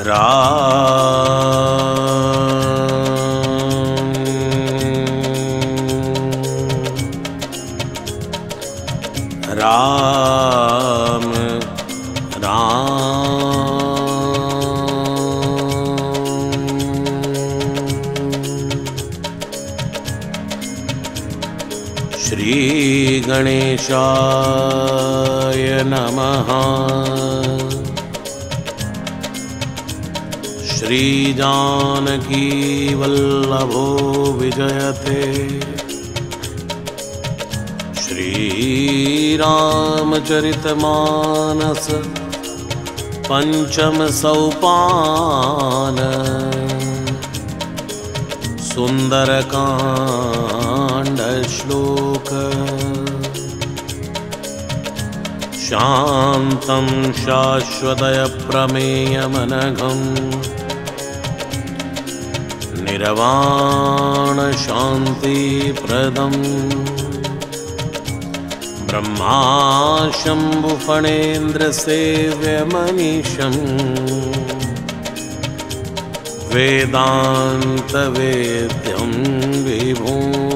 राम राम श्री गणेशाय नमः। श्री जानकी वल्लभो विजयते। श्री रामचरितमानस पंचम सोपान। सुंदरकांड श्लोक। शांतं शाश्वतय प्रमेयमनघम् निर्वाण शांति प्रदम् ब्रह्मा शंभु फणेन्द्र सेव्य मनीषम् वेदांत वेद्यं विभुं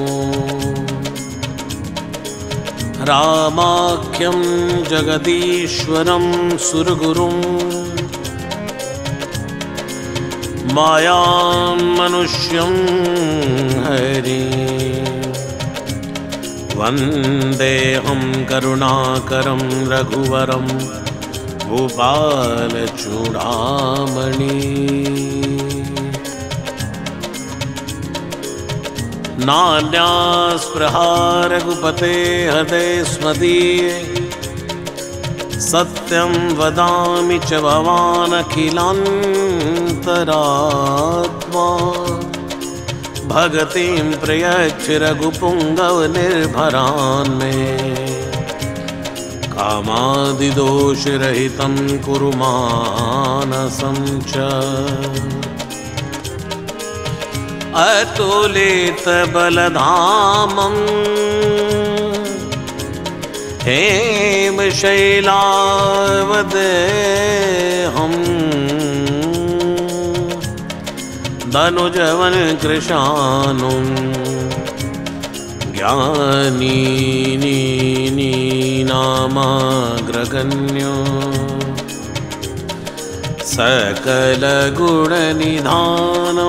रामाख्यं जगदीश्वरं सुरगुरुं मायां मनुष्यं हरिं वन्देऽहं करुणाकरं रघुवरं भूपालचूडामणि। नान्यास्पृहा रघुपते हृदये स्मदीये। सत्यं वदामि च भवान् अखिलान्तरात्मा। भगतिं प्रयच्छ रघुपुङ्गव निर्भरान् मे। कामादिदोषरहितं कुरु मानसं च। अतुलितबलधामं हेमशैलावदेहम् धनुजवन कृशानुं ज्ञानीनामाग्रगण्यो सकलगुणनिधानो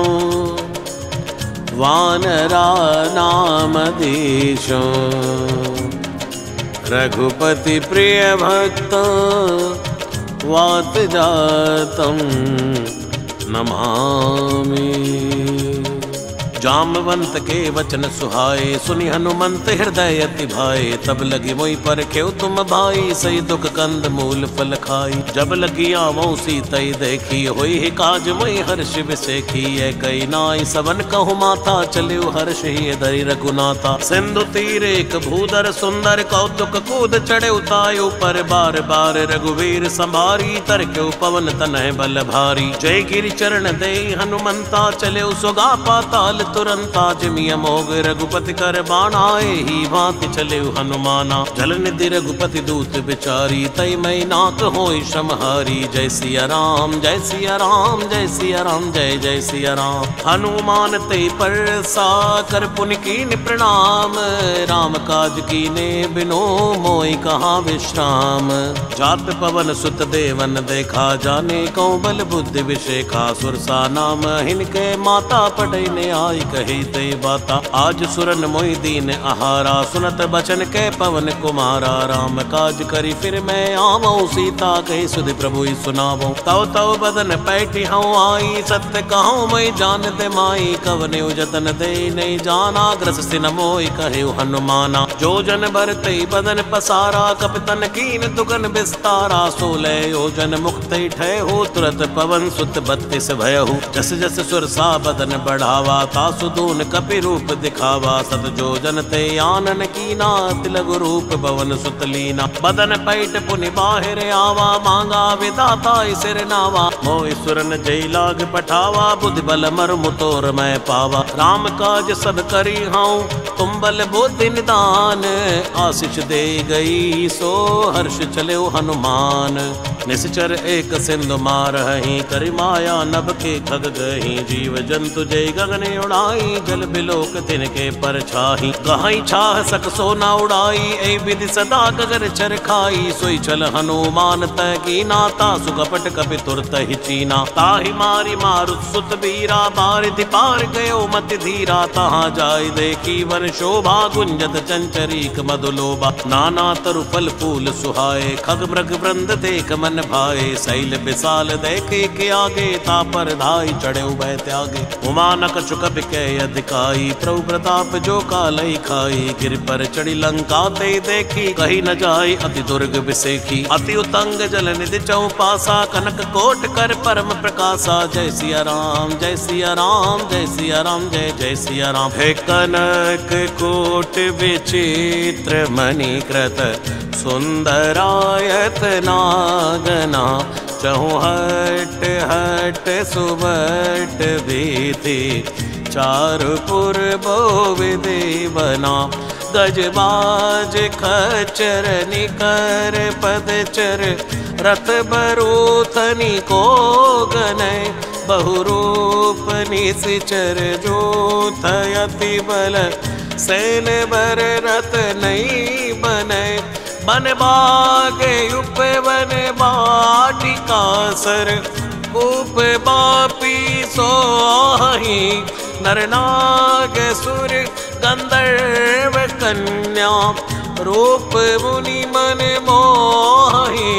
वानरानामधीशो रघुपति प्रिय भक्त वातजातं नमामि। जामवंत के वचन सुहाए सुनि हनुमंत हृदय अति भाए। तब लगी मोहि परखेउ तुम भाई सही दुख कंद मूल फल खाई। जब लगी आवो सीतई देखी होई ही काज मोहि हर्ष विसेखी। कई नाई सबन कहु माता चलिउ हर्ष ही धरि रघुनाथा। सिंधु तीर एक भूधर सुंदर कौतुक कूद चढ़े उतायु पर बार बार रघुवीर संभारी। तरकेउ पवन तनय बल भारी। जय गिरि चरण दे हनुमंता चलिउ सुगा पाताल तुरंता। जिमिय मोग रघुपति कर बाणाए ही भांति चले हनुमाना। जल निधि रघुपति दूत बिचारी तई मई नाक होई समहारी। जय सिया राम जय सिया राम जय सिया राम जय जय सिया राम। हनुमान ते परसा कर पुनि कीन प्रणाम। राम काज कीने बिनो मोहि कहाँ विश्राम। जात पवन सुत देवन देखा जाने कौ बल बुद्धि विशेखा। सुरसा नाम हिनके माता पढ़ई ने आई कही ते बाता। आज सुरन मोहि दीन आहारा सुनत बचन के पवन कुमारा। राम काज करी फिर मैं आवो सीता कही सुधि प्रभु ही सुनावो। तव तव बदन पैठी हूँ आई सत्य कहूँ मैं जान दे माई। कवने जतन दे नहीं जाना ग्रस सिन मोहि कहे हनुमाना। जो जन भरते बदन पसारा कपितन कीन दुगन विस्तारा। 16 योजन मुक्त ठय हो तुरत पवन सुत 32 भयहु। जस जस सुरसा बदन बढ़ावा सुदून कपि रूप दिखावा। सत जो जनते आनन कीना तिलगु रूप भवन सुतलीना। बदन पैठ पुनि बाहिर आवा मांगा विदाता सिर नावा। मोहि सुरन जय लाग पठावा बुद्धि बल मर मुतोर मैं पावा। राम काज सब करी हूँ तुम बल बुद्धि निदान। आशीष दे गई सो हर्ष चले हनुमान। निश्चर एक सिंधु मारही करि माया नभ के खग गही। जीव जंतु जय गगन उड़ाई जल बिलोक तिनके पर छाही। कहाई छाह सक सोना उड़ाई ऐ विधि सदा गगर चर खाई। सोई चल हनुमान तय की नाता सुकपट कपि तुरत ही चीना। ताहि मारी मारुत सुत बीरा बारिधि पार गयो मति धीरा। तहाँ जाय देखी वन शोभा गुंजत चंचरीक मधुलोभा। नाना तरु फल फूल सुहाए खग मृग वृंद देख मन भाए। शैल विशाल देखे के आगे तापर धाई चढ़े उभय त्यागे। उमानक चुकप के अधिकाई प्रभु प्रताप जो कालई खाई। गिर पर चढ़ी लंका ते देखी कही न जाय अति दुर्ग विसेखी। अति उतंग जल निधि चौपासा कनक कोट कर परम प्रकाशा। जय सिया राम जय सिया राम जय सिया राम जय जय सिया राम। हे कनक कोट विचित्र मणिकृत सुंदरायत नागना। चौहट हट सुबट भीति चारुपुर बोविदे बना। गजबाज खच्चर निकर पदचर रथ बरूथनी को गनय। बहुरूप निशिचर जोथ अति बल सैन बर रथ नहीं बनय। बन बाग उप वन बाटिका सर उप बापी सोही। नर नाग सुर गंधर्व कन्या रूप मुनि मन मोही।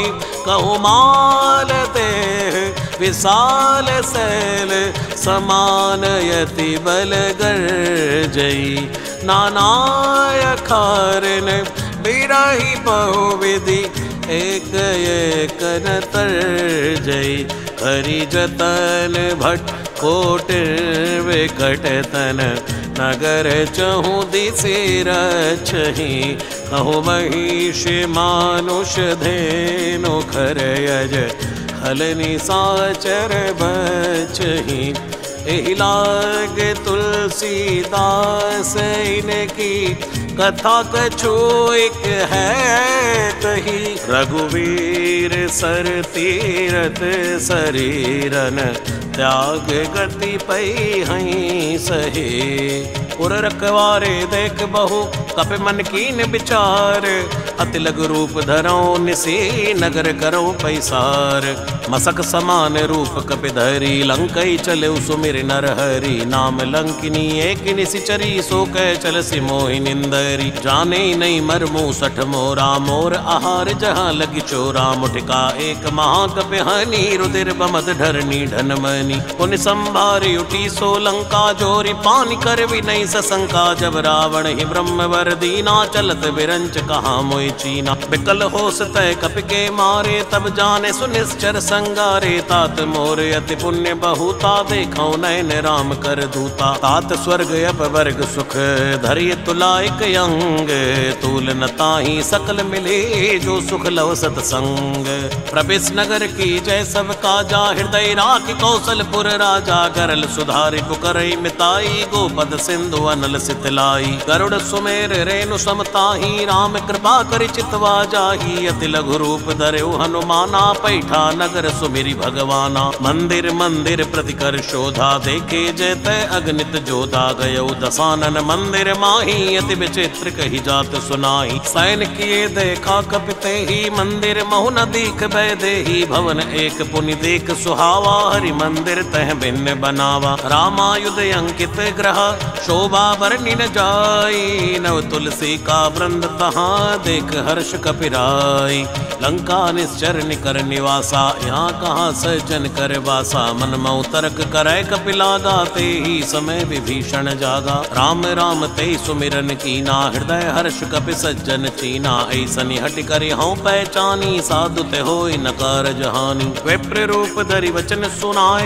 कहुमाल देह विशाल शैल समान यति बल गर्जई। नानाय खारन बिरही बहुविधि एक एक न तर्जई। हरि जतन भट कोट विकट तन नगर चहु दिशि रक्षहि। कहु महिष मानुष धेनु खरयज हल निशाचर बचहि। एहि लाग तुलसीदास इनकी कथा कछु एक है कही। रघुवीर सर तीरथ शरीरन त्याग गति पई हई सहे। उर रखवारे देख बहु कपि मन कीन विचार। अति लघु रूप धरौ निसी नगर करौ पैसार। मसक समान रूप कपि धरी लंकई चले सुमिर नर हरि। नाम लंकिनी एक निशिचरी सो कह चल सी मोहि निंदरी। जाने नहीं मरमु सठ मोरा मोर आहार जहाँ लगी चोरा। मुठिका एक महाकपि हनी रुधिर बमद ढरनी ढन मनी। पुन संभारी उठी सो लंका जोरी पानी कर भी नहीं सशंका। जब रावण ही ब्रह्म वर दीना चलत विरंच कहा मोहि चीना। बिकल होस तय कपि के मारे तब जाने सुनिश्चर संगारे। तात मोर अति पुण्य बहुता देखौ नयन राम कर दूता। तात स्वर्ग अपवर्ग सुख धरिय तुलायक अंग। तूल न ताहि सकल मिले जो सुख लव सतसंग। प्रवेश नगर की जय सब काजा हृदय राख कौशलपुर राजा। गरल सुधारि पुकरई मिताई गोपद सिंधु अनल सितलाई। गरुड़ सुमेर रेणु समताही राम कृपा करि चितवा जाही। अति लघु रूप धरौ हनुमाना पैठा नगर सुमिरि भगवाना। मंदिर मंदिर प्रतिकर शोधा देखे जयते अगणित जोधा। गयो दसानन मंदिर माही अति विचित्र कही जात सुनाई। सैन किए देखा कपिते ही मंदिर महु न दीख भय देही। भवन एक पुनि देख सुहावा हरि मंदिर तह भिन्न बनावा। रामायुध अंकित ग्रह शोभा वर्णि न जाई। नव तुलसी का वृंद तहाँ देख हर्ष कपिराई। लंका निश्चर निकर निवासा यहाँ कहाँ सज्जन कर वासा। मन मऊ तर्क करे कपिलागा ते ही समय विभीषण जागा। राम राम ते सुमिरन कीना हृदय हर्ष कपि सज्जन चीना। ऐसनि हटि करि हऊँ पहचानी साधु ते होय न कारज हानि। विप्र रूप धरि वचन सुनाए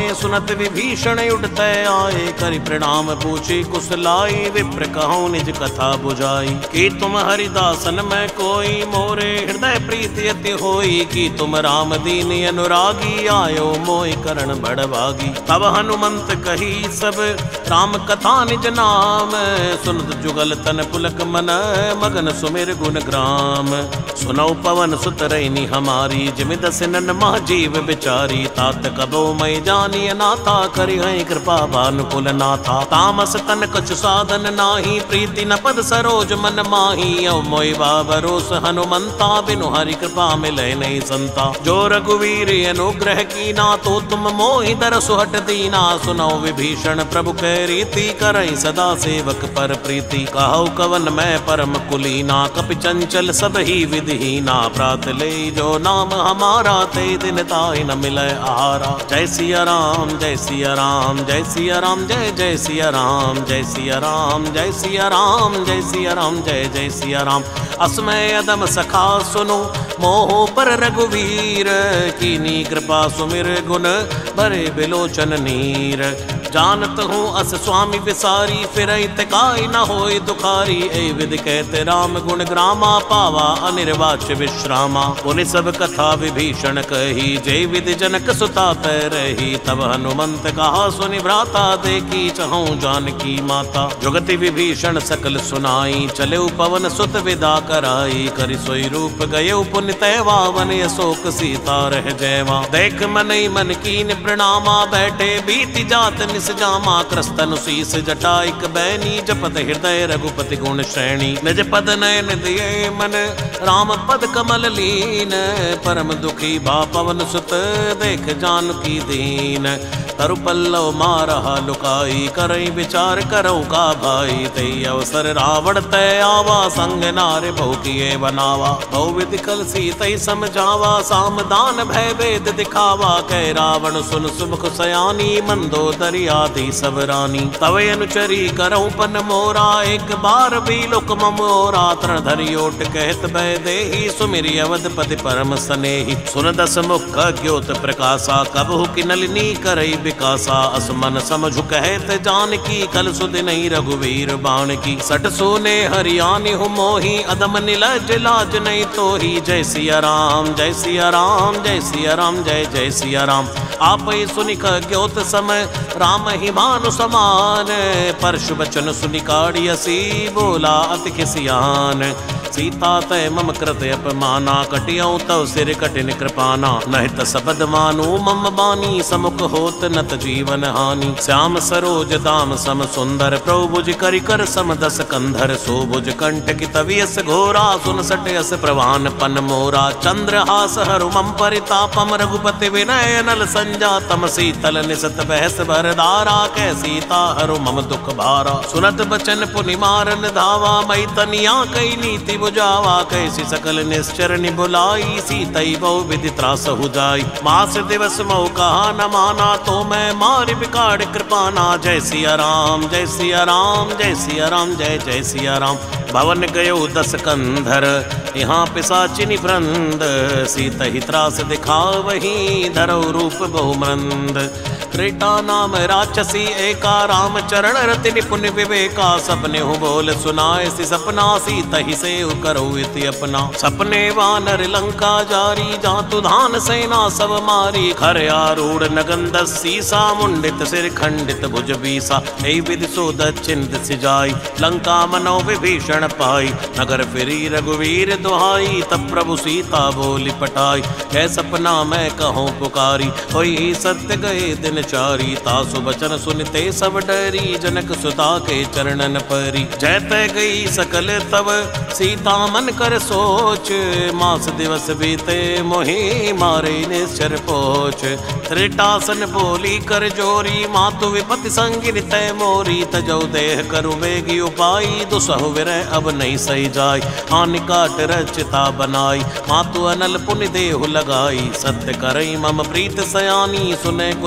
सुहाए सुनत विभीषण उठते आए, करि प्रणाम पूछी कुशलाई, विप्र कहूँ निज कथा बुझाई। कि तुम हरिदासन में कोई, मोरे हृदय प्रीति अति होई, कि तुम राम दीन अनुरागी, आयो मोहि करण बड़भागी। तब हनुमंत कही सब राम कथा निज नाम, सुनत जुगल तन पुलक मन, मगन सुमिर गुण ग्राम। सुनौ पवन सुत रैनी हमारी, जिमि दस नन मह जीव बिचारी। तात कबो मई जानिय नाथा, करि हैं कृपा भानुकुल नाथा। तामस तन कछु साधन नाही, प्रीति न पद सरोज मन माही। अव मोहि भरोस हनुमंता, बिनु हरि कृपा मिलै नहीं संता। जो रघुवीर अनुग्रह कीना, तो तुम मोहि दरसु हट दीना। सुनौ विभीषण प्रभु कै रीति, करई सदा सेवक पर प्रीति। कहौ कवन मैं परम कुलीना, कपि चंचल सब ही विधिहीना। प्रात ले जो नाम हमारा, ते दिन ताहि न मिलै आहारा। जय सिया राम जय सिया राम, जय सिया राम जय जय सिया राम, जय सिया राम जय सिया राम, जय सिया राम जय जय सिया राम। अस्मय अदम सखा सुनो, मोह पर रघुवीर। कीनी कृपा सुमिर गुण, भरे बिलोचन नीर। जानत हूँ अस स्वामी विसारी, फिरई तिकाई न होय दुखारी। ए विधि कहते राम गुण ग्रामा, पावा अनिर्वाच्य विश्रामा। पुनि सब कथा विभीषण कही, जय विधि जनक सुता तै रही। तब हनुमंत कहा सुनि भ्राता, देखी चहूँ जानकी माता। जुगति विभीषण सकल सुनाई, चले पवन सुत विदा कराई। करि सोई रूप गये पुनि तैवा, वन अशोक सीता रह जयवा। देख मनई मन कीन प्रणामा, बैठे बीति जात जामा। क्रस्तनु शीस जटाइक बैनी, जपत हृदय रघुपति गुण श्रेणी। निज पद नयन दिए मन, राम पद कमल लीन। परम दुखी भा पवन सुत, देख जानकी दीन। तरु पल्लव मारहा लुकाई, करई विचार करौ का भाई। तई अवसर रावण तय आवा, संग नारे बहु किए बनावा। बहु विधि कल सीतई समझावा, सामदान भय वेद दिखावा। कह रावण सुन सुमुख सयानी, मंदोदरी आदि सब रानी। तवे अनुचरी करऊं पन मोरा, एक बार भी लोक मोरा। तरण धरि ओट कहत भय देहि, सुमिरि अवधपति परम स्नेहि। सुन दस मुख ज्योत प्रकाशा, कबहु की नलिनी करई विकासा। असमन समझु कहत जानकी, कल सुदिनहि रघुवीर बाणकी। सट सोने हरियाणि हु मोहि, अदम निलज लाज नहीं तोहि। जय सिया राम जय सिया राम, जय सिया राम जय जय सिया राम। आपै सुनिक ज्योत समय, राम ही मानु समान। परशु बचन सुनि काढ़ियसी, बोला अति खिसियान। सीता तय मम कृत अपमाना, कटियऊ तव सिर कठिन कृपाना। नहित सबद मानु मम बानी, समुख होत नत जीवन हानि। श्याम सरोज दाम सम सुंदर, प्रभु भुज करि कर सम दस कंधर। सो भुज कंठ की तवियस घोरा, सुन सटयस प्रवान पन मोरा। चंद्रहास हरु मम परितापम, रघुपति विनय नल संजातम। शीतल निसत बहस भरदारा, कै सीता हरु मम दुख भारा। सुनत बचन पुनि मारन धावा, मई तनिया कई नीति बुझावा। कैसी सकल निश्चर बुलाई, सीतई बहु विधि त्रास हो जाई। मास दिवस मऊ कहा न माना, तो मैं मारि बिगाड़ कृपाना। जय सिया राम जय सिया राम, जय सिया राम जय जय सिया राम। भवन गयो दस कंधर, यहाँ पिशाचिनी वृंद। सीतहि त्रास दिखावही, धरौ रूप बहुमंद। त्रेता नाम राक्षसी एका, राम चरण रति निपुण विवेका। सपने हूँ बोल सुनाए सी सपना, सीतहि से करो इति अपना। सपने वानर लंका जारी, जातु धान सेना सब मारी। खर आरूढ़ नगन सीसा, मुंडित सिर खंडित भुज बीसा। ऐ विधि सो दक्षिण दिस जाई, लंका मनो विभीषण पाई। नगर फिरी रघुवीर दुहाई, तब प्रभु सीता बोली पटाई। कै सपना मैं कहूँ पुकारी, होई सत्य गए दिन चारी। तासु बचन सुनते सब डरी, जनक सुता के चरणन परी। जैत गई सकल तब सीता मन कर सोच, मास दिवस बीते मोहि मारे निश्चर पोच। त्रिटासन बोली कर जोरी, मातु विपति संगिन तय मोरी। तजौ देह करु वेगी उपाई, दुसहु विरह अब नहीं सही जाय। हानि काट रचिता बनाई, मातु अनल पुनि देहु लगाई। सत्य करई मम प्रीत सयानी, सुने कुशवन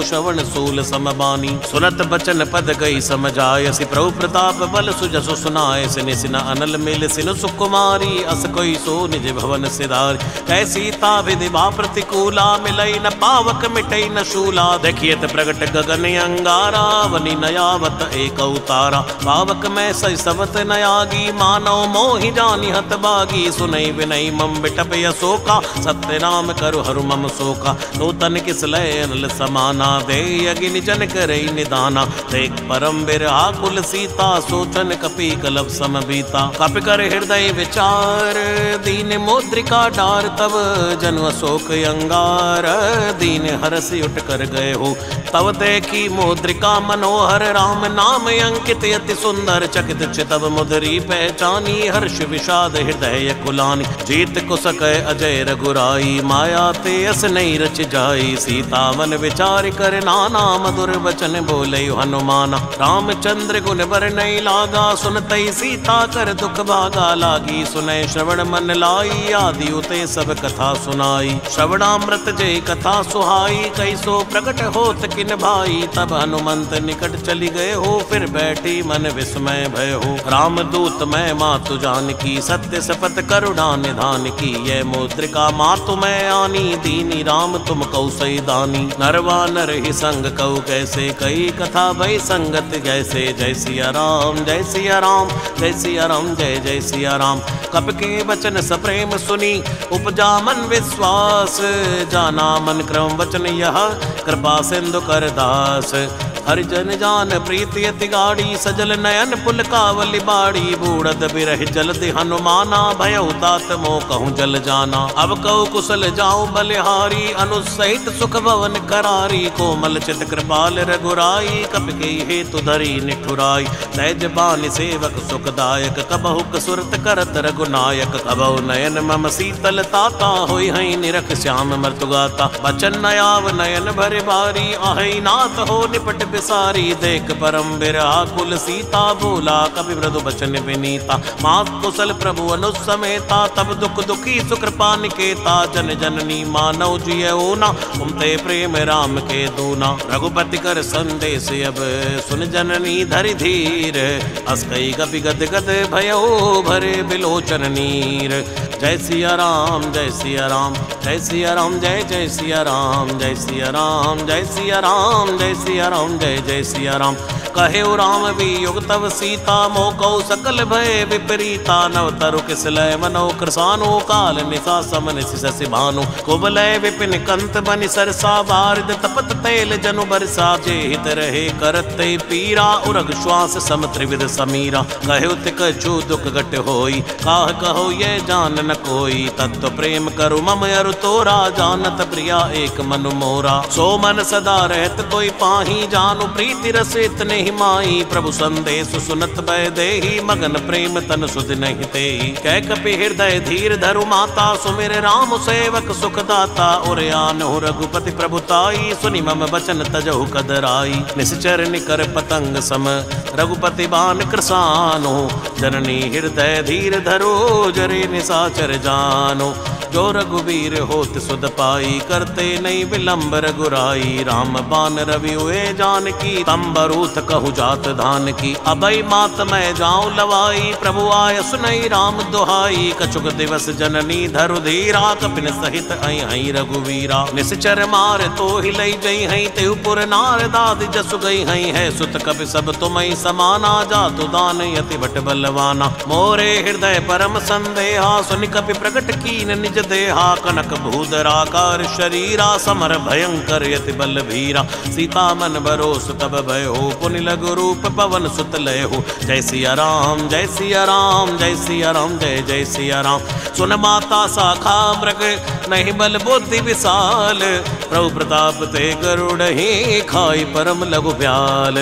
सूल समबानी। सुनत बचन पद गई समझाय, सि प्रभु प्रताप बल सुजसु सुनाय। सिन सिन अनल मिल सिन सुकुमारी, अस कोई सो निज भवन सिधार। कैसी ता विधि बा प्रतिकूला, मिलई न पावक मिटई न शूला। देखिए प्रगट गगन अंगारा, वनी नयावत एक उतारा। पावक में सई सबत नयागी, मानव मोहि जानी हत बागी। सुनई विनई मम बिटप यशोका, सत्य नाम करु हरु मम शोका। नूतन किस लय अनल समाना, दे अगिन जन करई निदाना। देख परम बिरहा कुल सीता, सोचन कपि कलप सम बीता। कपि कर हृदय विचार, दीन मुद्रिका डार। तब जनु अशोक अंगार, दीन हरस उठ कर गए हो। तब देखी मुद्रिका मनोहर, राम नाम अंकित अति सुंदर। चकित चितव मुद्री पहचानी, हर्ष विषाद हृदय कुलानी। जीत कुसक अजय रघुराई, माया ते अस नहीं रच जाई। सीता मन विचार कर नाना, मधुर वचन बोले हनुमाना। रामचंद्र गुण बर नहीं लागा, सुनतई सीता कर दुख भागा। लागी सुनय श्रवण मन लाई, आदि उते सब कथा सुनाई। श्रवणामृत जय कथा सुहाई, कैसो प्रकट होत किन भाई। तब हनुमंत निकट चली गए हो, फिर बैठी मन विस्मय भय हो। रामदूत मैं मातु जानकी, सत्य शपथ करुणा निधान की। ये मुद्रिका मातु मैं आनी, दीनी राम तुम कौ सही दानी। नरवा नर ही संग कऊ कैसे, कई कथा भई संगत जैसे। जय सिया राम जय सिया राम, जय सिया राम जय जय सिया राम। कप के वचन सप्रेम सुनी, उपजा मन विश्वास। जाना मन क्रम वचन यह, कृपा सिंधु कर दास। हरिजन जान प्रीति अति गाड़ी, सजल नयन पुल कावली बाड़ी। बूढ़द बिरह जलदि हनुमाना, भयउ तात मोह कहूँ जल जाना। अब कहु कुशल जाऊं बलिहारी, अनुसहित सुख भवन करारी। कोमल चित कृपाल रघुराई, कपि के हेतु धरी निठुराई। सहज बानी सेवक सुखदायक, कबहु कसुरत करत रघुनायक। कबहु नयन मम शीतल ताता, होई हई निरख श्याम मृतुगाता। बचन नयाव नयन भर बारी, आहई नाथ हो निपट बिसारी। देख परम बिरहा कुल सीता, बोला कपि मृदु बचन विनीता। मात कुशल प्रभु अनुसमेता, तब दुख दुखी सुकृपा निकेता। जन जननी मानव जियऊ ना, उमते प्रेम राम के दूना। रघुपति कर संदेश अब, सुन जननी धरि धीर। अस कई कपि गद गद भयो, भरे बिलोचन नीर। जय सिया राम जय सिया राम, जय सिया राम जय जय सिया राम। जय सिया राम जय सिया राम, जय सिया राम जय जय सिया राम। कहे राम वियोग तव सीता, मोकौ सकल भय विपरीता। नव तरु किस लय मनो कृसानो, काल निशा समन शशि भानु। कुबलय विपिन कंत बनि सरसा, बारिद तपत तैल जनु बरसा। जे हित रहे करत पीरा, उरग श्वास सम त्रिविध समीरा। कहे तिक छु दुख घट होई, काह कहो ये जान न कोई। तत्व प्रेम करु मम अरु तोरा, जानत प्रिया एक मनु मोरा। सो मन सदा रहत कोई पाही, जानु प्रीति रस इतने ही माई। प्रभु संदेश सुनत भय देहि, मगन प्रेम तन सुध नहीं तेहि। कह कपि हृदय धीर धरु माता, सुमिर राम सेवक सुखदाता। उर आनहु रघुपति प्रभुताई, सुनि मम वचन तजहु कदराई। निश्चर निकर पतंग सम, रघुपति बान कृसानो। जननी हृदय धीर धरो, जरे निशाचर जानो। जो रघुवीर होत सुध पाई, करते नहीं विलंब रघुराई। राम बान रवि हुए जानकी, तंबरूथ कहु जात धान की। अभय मात मैं जाऊं लवाई, प्रभु आय सुनई राम दुहाई। कछुक दिवस जननी धरु धीरा, कपिन सहित आई हई रघुवीरा। निश्चर मार तो हिलई जई हई, तेहुपुर नार दाद जसु गई हई। है सुत कपि सब तुमई समाना, जातु दान यति भट बलवाना। मोरे हृदय परम संदेहा, सुनि कपि प्रकट कीन निज देहा। कनक भूधराकार शरीरा, समर भयंकर यति बल भीरा। सीता मन बरोस तब भय हो, पुनि लघु रूप पवन सुत लय हो। जय सिया राम जय सिया राम, जय सिया राम जय जय सिया राम। सुन माता शाखा मृग, नहीं बल बुद्धि विशाल। प्रभु प्रताप ते गरुड़ ही, खाई परम लघु ब्याल।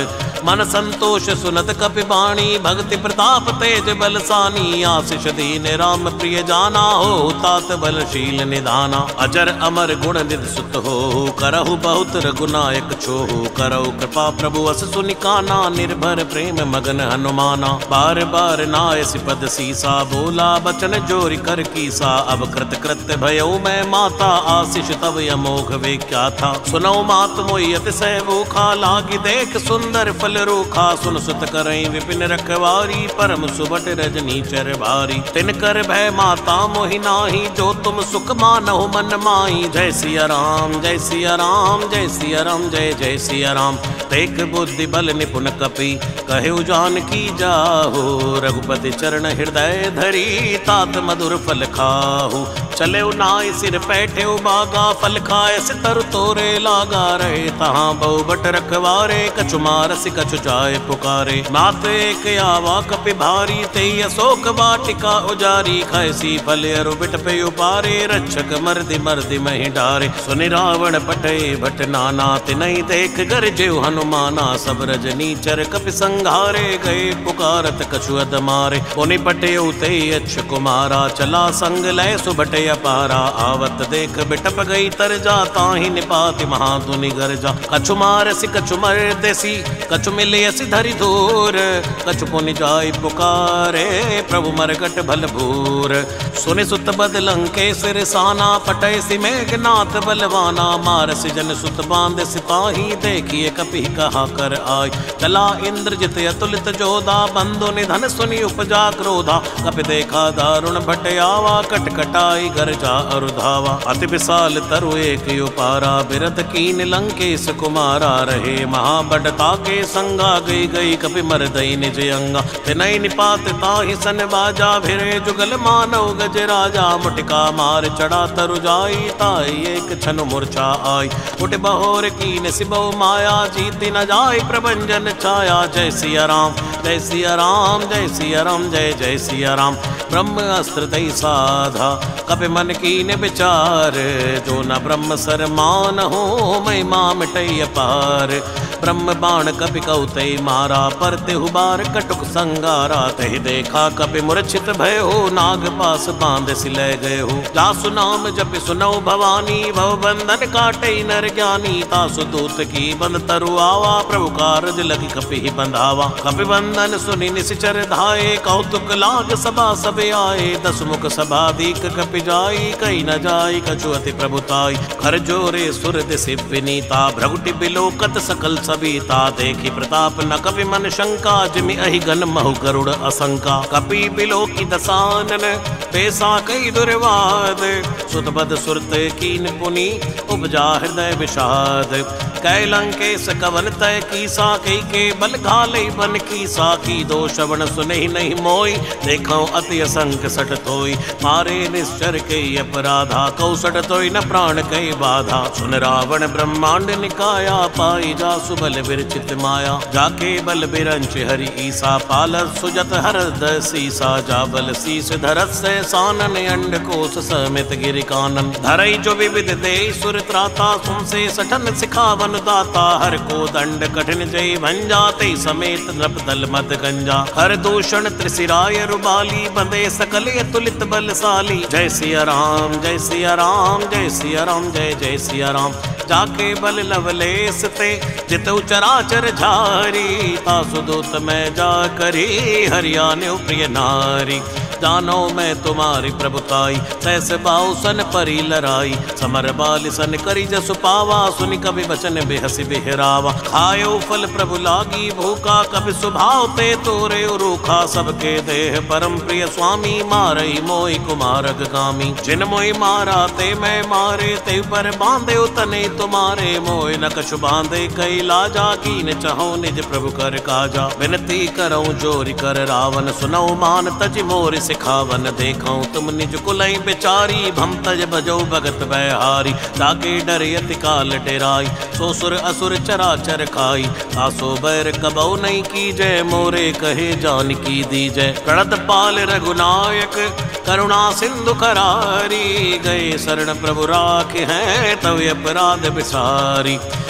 मन संतोष सुनत कपि बाणी, भक्ति प्रताप तेज बलसानी। आशीष दीन राम प्रिय जाना, हो तात बलशील निधाना। अजर अमर गुण निधि सुत हो, करहु बहुत रघुनायक छोहु। करहु कृपा प्रभु अस सुनिकाना, निर्भर प्रेम मगन हनुमाना। बार बार नाय सिपद सीसा, बोला बचन जोरि कर कीसा। अब कृत कृत्य भयो मैं माता, आशीष तब अमोघ वे क्या था। सुनौ मात मोहि अतिशय भूखा, लागी देख सुंदर फल रूखा। सुन सुत करई विपिन रखवारी, परम सुबट रजनी चर भारी। तिन कर भय माता मोहि नाही, जो तुम सुख मानहु मन माही। जय सिया राम जय सिया राम, जय सिया राम जय जय सिया राम। तेक बुद्धि बल निपुण कपि, कहु जानकी जाहु। रघुपति चरण हृदय धरी, तात मधुर फल खाहु। चले नाय सिर पैठे बागा, फल खाए से तरु तोरे लागा। रहे तहाँ बहु बट रखवारे, कछु मारसी कछु जाय पुकारे। मात एक आवा कपि भारी, ते अशोक वाटिका उजारी। खैसी फल अरु बिट पे उपारे, रक्षक मर्दि मर्दि महि डारे। सुनि रावण पटे भट नाना, तिनहि देख गरजेउ हनुमाना। सब रजनी चर कपि संघारे, गए पुकारत कछु अद मारे। पुनि पटेउ ते अच्छ कुमारा, चला संग लय सुबटे अपारा। आवत देख बिटप गई तरजा, ताहि निपाति महाधुनि गरजा। कछु मारसी कछु मर्देसी, कछु मिलियसि धरि धूर। कछु पुनि जाय पुकारे, प्रभु मरगट भल भूर। सुनि सुत बद लंकेश रिसाना, पटैसि मेघनाथ बलवाना। मारसि जन सुत बांध सिपाही, देखिए कपि कहा कर आय। चला इंद्रजित अतुलित जोधा, बंधु निधन सुनि उपजा क्रोधा। कपि देखा दारुण भट आवा, कटकटाई गरजा अरु धावा। अति विशाल तरु एक उपारा, बिरध कीन लंकेश कुमारा। रहे महाबड़ता के संगा, गई गई कपि मरदई निज अंगा। तिनहि निपात ताहि सन बाजा, भिरे जुगल मानव गज राजा। मुटिका मार चढ़ा तरु जाई, ताई एक छन मूर्छा आई। उठ बहोर कीन सिबो माया, जीति न जाय प्रभंजन छाया। जय सिया राम जय सिया राम, जय सिया राम जय जय सिया राम। ब्रह्म अस्त्र दई साधा, कपि मन कीन विचार। जो न ब्रह्म सर मान हो, महिमा मिटई अपार। ब्रह्म बाण कपि कौतै मारा, परते हुबार कटुक संगारा। तहि देखा कपि मूर्छित भय हो, नाग पास बांध सिलै गए हो। जासु नाम जपि सुनौ भवानी, भव बंधन काटै नर ज्ञानी। तासु दूत की बंध तरु आवा, प्रभु कारज लगी कपि ही बंधावा। कपि बंधन सुनि निशिचर धाये, कौतुक लाग सभा सब आए। दस मुख सभा दीक कपि जाई, कही न जाई कछु अति प्रभुताई। कर जोरे सुर दिसि विनीता, भ्रगुटि बिलोकत सकल सबीता। देखी प्रताप न कपि मन शंका, जिमि अहि गन महु गरुड़ असंका। कपि बिलोकी दसानन, पेसा कई दुर्वाद। सुत बद सुरत कीन पुनि, उपजा हृदय विषाद। कै लंकेश कवन तय कीसा, कई के बल घाले बन कीसा। की दो श्रवण सुनहि नहीं मोई, देखौ अति असंख सट तोई। मारे निश्चर के अपराधा, कौसट तोई न प्राण कई बाधा। सुन रावण ब्रह्मांड निकाया, पाई जासु बल विरचित माया। जाके बल बिरंच हरि ईसा, पालत सुजत हरद सीसा। जा बल शीस धरत से सानन, अंड कोश समित गिरि कानन। धरई जो विविध दे सुर त्राता, सुन से सठन सिखावन दाता। हर को दंड कठिन जय भंजा, ते समेत नृप दल मद गंजा। हर दूषण त्रिशिराय रुबाली, बंदे सकल अतुलित बलशाली। जय सिया राम जय सिया राम, जय सिया राम जय जय सिया राम। जाके बल लवलेस ते, जितु चराचर झारी। तासु दूत मैं जा करी, हरियाण्यो प्रिय नारी। जानो मैं तुम्हारी प्रभुताई, सहस बाहु सन परी लराई। समर बाल सन करी जसु पावा, सुनि कवि वचन बेहसी बिहरावा। खायो फल प्रभु लागी भूखा, कवि स्वभाव ते तोरे रूखा। सबके देह परम प्रिय स्वामी, मारई मोहि कुमारग गामी। जिन मोहि मारा ते मैं मारे, ते पर बांधे तने तुम्हारे। मोहि न कछु बांधे कई लाजा, कीन चहो निज प्रभु कर काजा। विनती करऊं जोरि कर रावण, सुनौ मान तज मोर सिखावन। देखऊं तुम निज कुलई बेचारी, भम तज भजो भगत बैहारी। ताके डर यति काल डेराई, सो सुर असुर चराचर खाई। आसो बैर कबौ नहीं की जय, मोरे कहे जानकी दीजय। प्रणत पाल रघुनायक, करुणा सिंधु करारी। गए शरण प्रभु राख हैं, तव अपराध विसारी।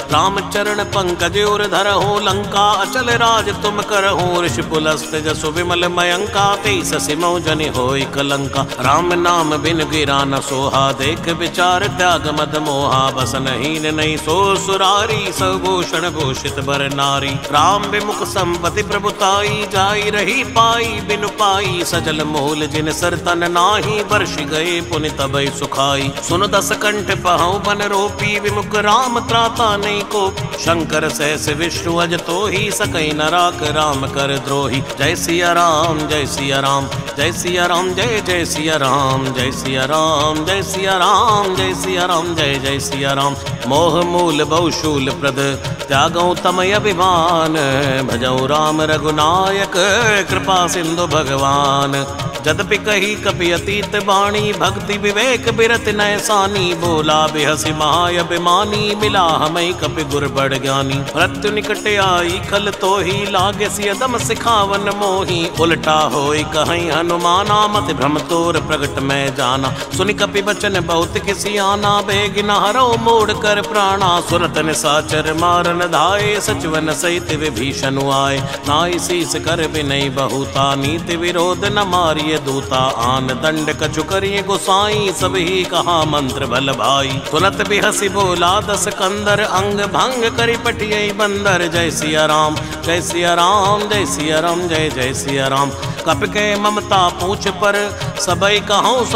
राम चरण पंकज उर धरहु लंका अचल राज तुम करहु ऋषि पुलस्त जसु विमल मयंका तेईस सिमौ जनि होई कलंका राम नाम बिन गिरा न सोहा देख विचार त्याग मद मोहा बसन हीन नहीं सो सुरारी सभूषण भूषित बर नारी राम विमुख संपत्ति प्रभुताई जाई रही पाई बिनु पाई सजल मूल जिन सरतन नाही वर्ष गए पुनि तबई सुखाई सुन दस कंठ पहु बन रोपी विमुख राम त्राता नहीं को शंकर सहस विष्णु अज तो ही सकई न राख राम कर द्रोही जय सिया राम जय सिया राम जय सिया राम जय जय सिया राम जय सिया राम जय सिया राम जय सिया राम जय जय सिया राम मोह मूल बहुशूल प्रद त्यागौ तमय अभिमान भजौ राम रघुनायक कृपा सिंधु भगवान जदपि कही कपि अतीत बाणी भक्ति विवेक बिरत नैसानी बोला बेहसी महाअभिमानी मिला हमें कपि गुर बड़ ज्ञानी मृत्यु निकट आई खल तो ही लागे सियदम सिखावन मोही उल्टा होई कहीं हनुमाना मत भ्रम तोर प्रगट में जाना सुनि कपि बचन बहुत किसी आना बेगिन हरो मोड़ कर प्राणा सुरत निसाचर मारन धाये सचवन सहित विभीषण आए नाई शीस कर विनय बहुता नीति विरोध न मारिय दूता आन दंड कछु करिए गोसाई सब ही कहा मंत्र बल भाई तुरत भी हसी बोला दस कंदर अंग भंग करी पटिय बंदर जय सिया राम जय सिया राम जय सिया राम जय जय सिया राम कप के ममता पूछ पर सबई कहूँ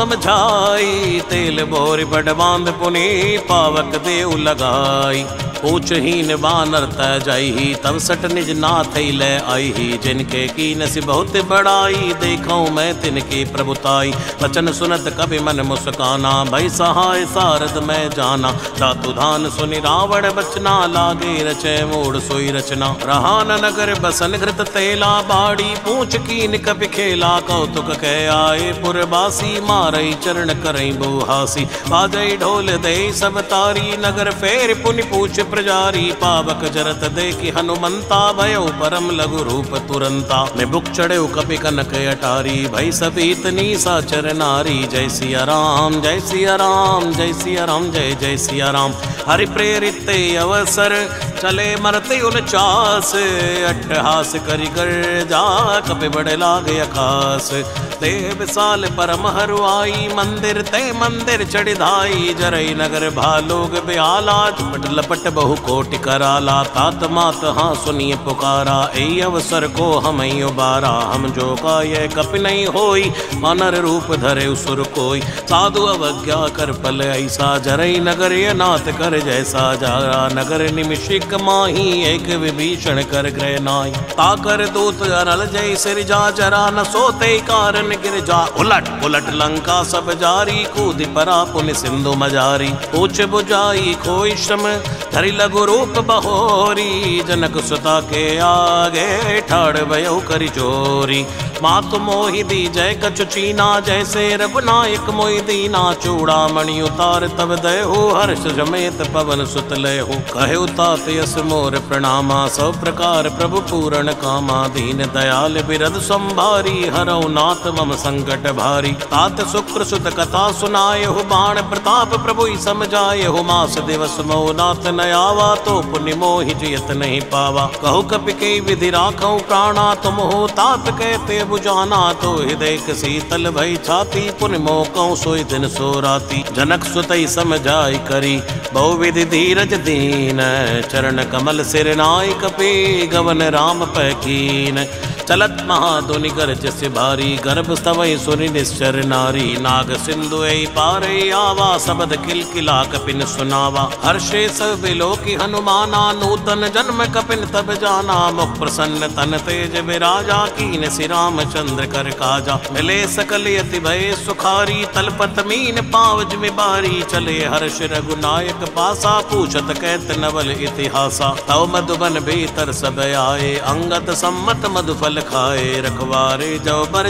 समझाई तेल बोर बड़ बांध पुनि पावक देव लगाई पूछ हीन बानर तय जाई तब सट निज नाथ ले आई ही जिनके कीन सी बहुत बड़ाई देखूं मैं तिनकी प्रभुताई वचन सुनत कभी मन मुस्काना भई सहाय सारद मैं जाना धातु धान सुनि रावण बचना लागे रचे मूड सोई रचना रहान नगर बसन घृत तेला बाड़ी पूछ कीन कभी खेला कौतुक कह आए पुरबासी मारई चरण करई बुहासी बाजई ढोल दे सब तारी नगर फेर पुनि पूछ प्रजारी पावक जरत देखि हनुमंता भयो परम लघु रूप तुरंता निबुक चढ़े कपि कनक अटारी भई सबीत निशाचर नारी जय सिया राम जय सिया राम जय सिया राम जय जय सिया राम हरि प्रेरित अवसर चले मरते उनचास अट्टहास करि कर जा कपि बड़े लागे अखास देह विशाल परम हरुआई मंदिर ते मंदिर चढ़िधाई जरई नगर भालोग ब्याला झपट लपट बहु कोटि कराला तात मात हाँ सुनिए पुकारा ए अवसर को हम उबारा हम जो का ये कपि नहीं होई वानर रूप धरे उसुर कोई साधु अवज्ञा कर पल ऐसा जरई नगर ये नाथ कर जैसा जारा नगर निमिषिक माही एक विभीषण कर ग्रह नाई ताकर दूत अनल जय सिर जा जरा न सोते कारण गिर जा उलट उलट लंका सब जारी कूद परा पुनि सिंधु मजारी पूछ बुझाई कोई श्रम धरि लघु रूप बहोरी जनक सुता के आगे ठाड़ भयो करि चोरी मातु मोहि दी जय कछु चीना जैसे रघुनायक मोहि दीना चूड़ामणि उतार तब दयहु हर्ष जमेत पवन सुत लयहु कहे तात यस मोर प्रणामा सब प्रकार प्रभु पूरण कामा दीन दयाल बिरद संभारी हरौ नाथ मम संकट भारी तात शुक्र सुत कथा सुनायहु बाण प्रताप प्रभु समझायहु मास दिवस मो नाथ न आवा तो पुण्य मोहि जियत नहीं पावा कहु कपि के विधि राखौ प्राणा तुम हो तात कहते बुझाना तो हृदय शीतल भई छाती पुण्य मोह कहूँ सोई दिन सो राती जनक सुतई समझाई करी बहु विधि धीरज दीन चरण कमल सिर नाय कपि गवन राम पैकीन चलत महाधुनि गर्ज से भारी गर्भ स्तवई सुनि निश्चर नारी नाग सिंधु पारे आवा शबद किलकिला कपिन सुनावा हर्षे सब बिलोकी हनुमाना नूतन जन्म कपिन तब जाना मुख प्रसन्न तन तेज विराजा कीन श्री रामचंद्र कर काजा मिले सकल यति भय सुखारी तलपत मीन पावज में बारी चले हर्ष रघुनायक पासा पूछत कहत नवल इतिहासा तव मधुबन भीतर सब आए अंगत सम्मत मधुफल खाए रखवारे जो बरजन ला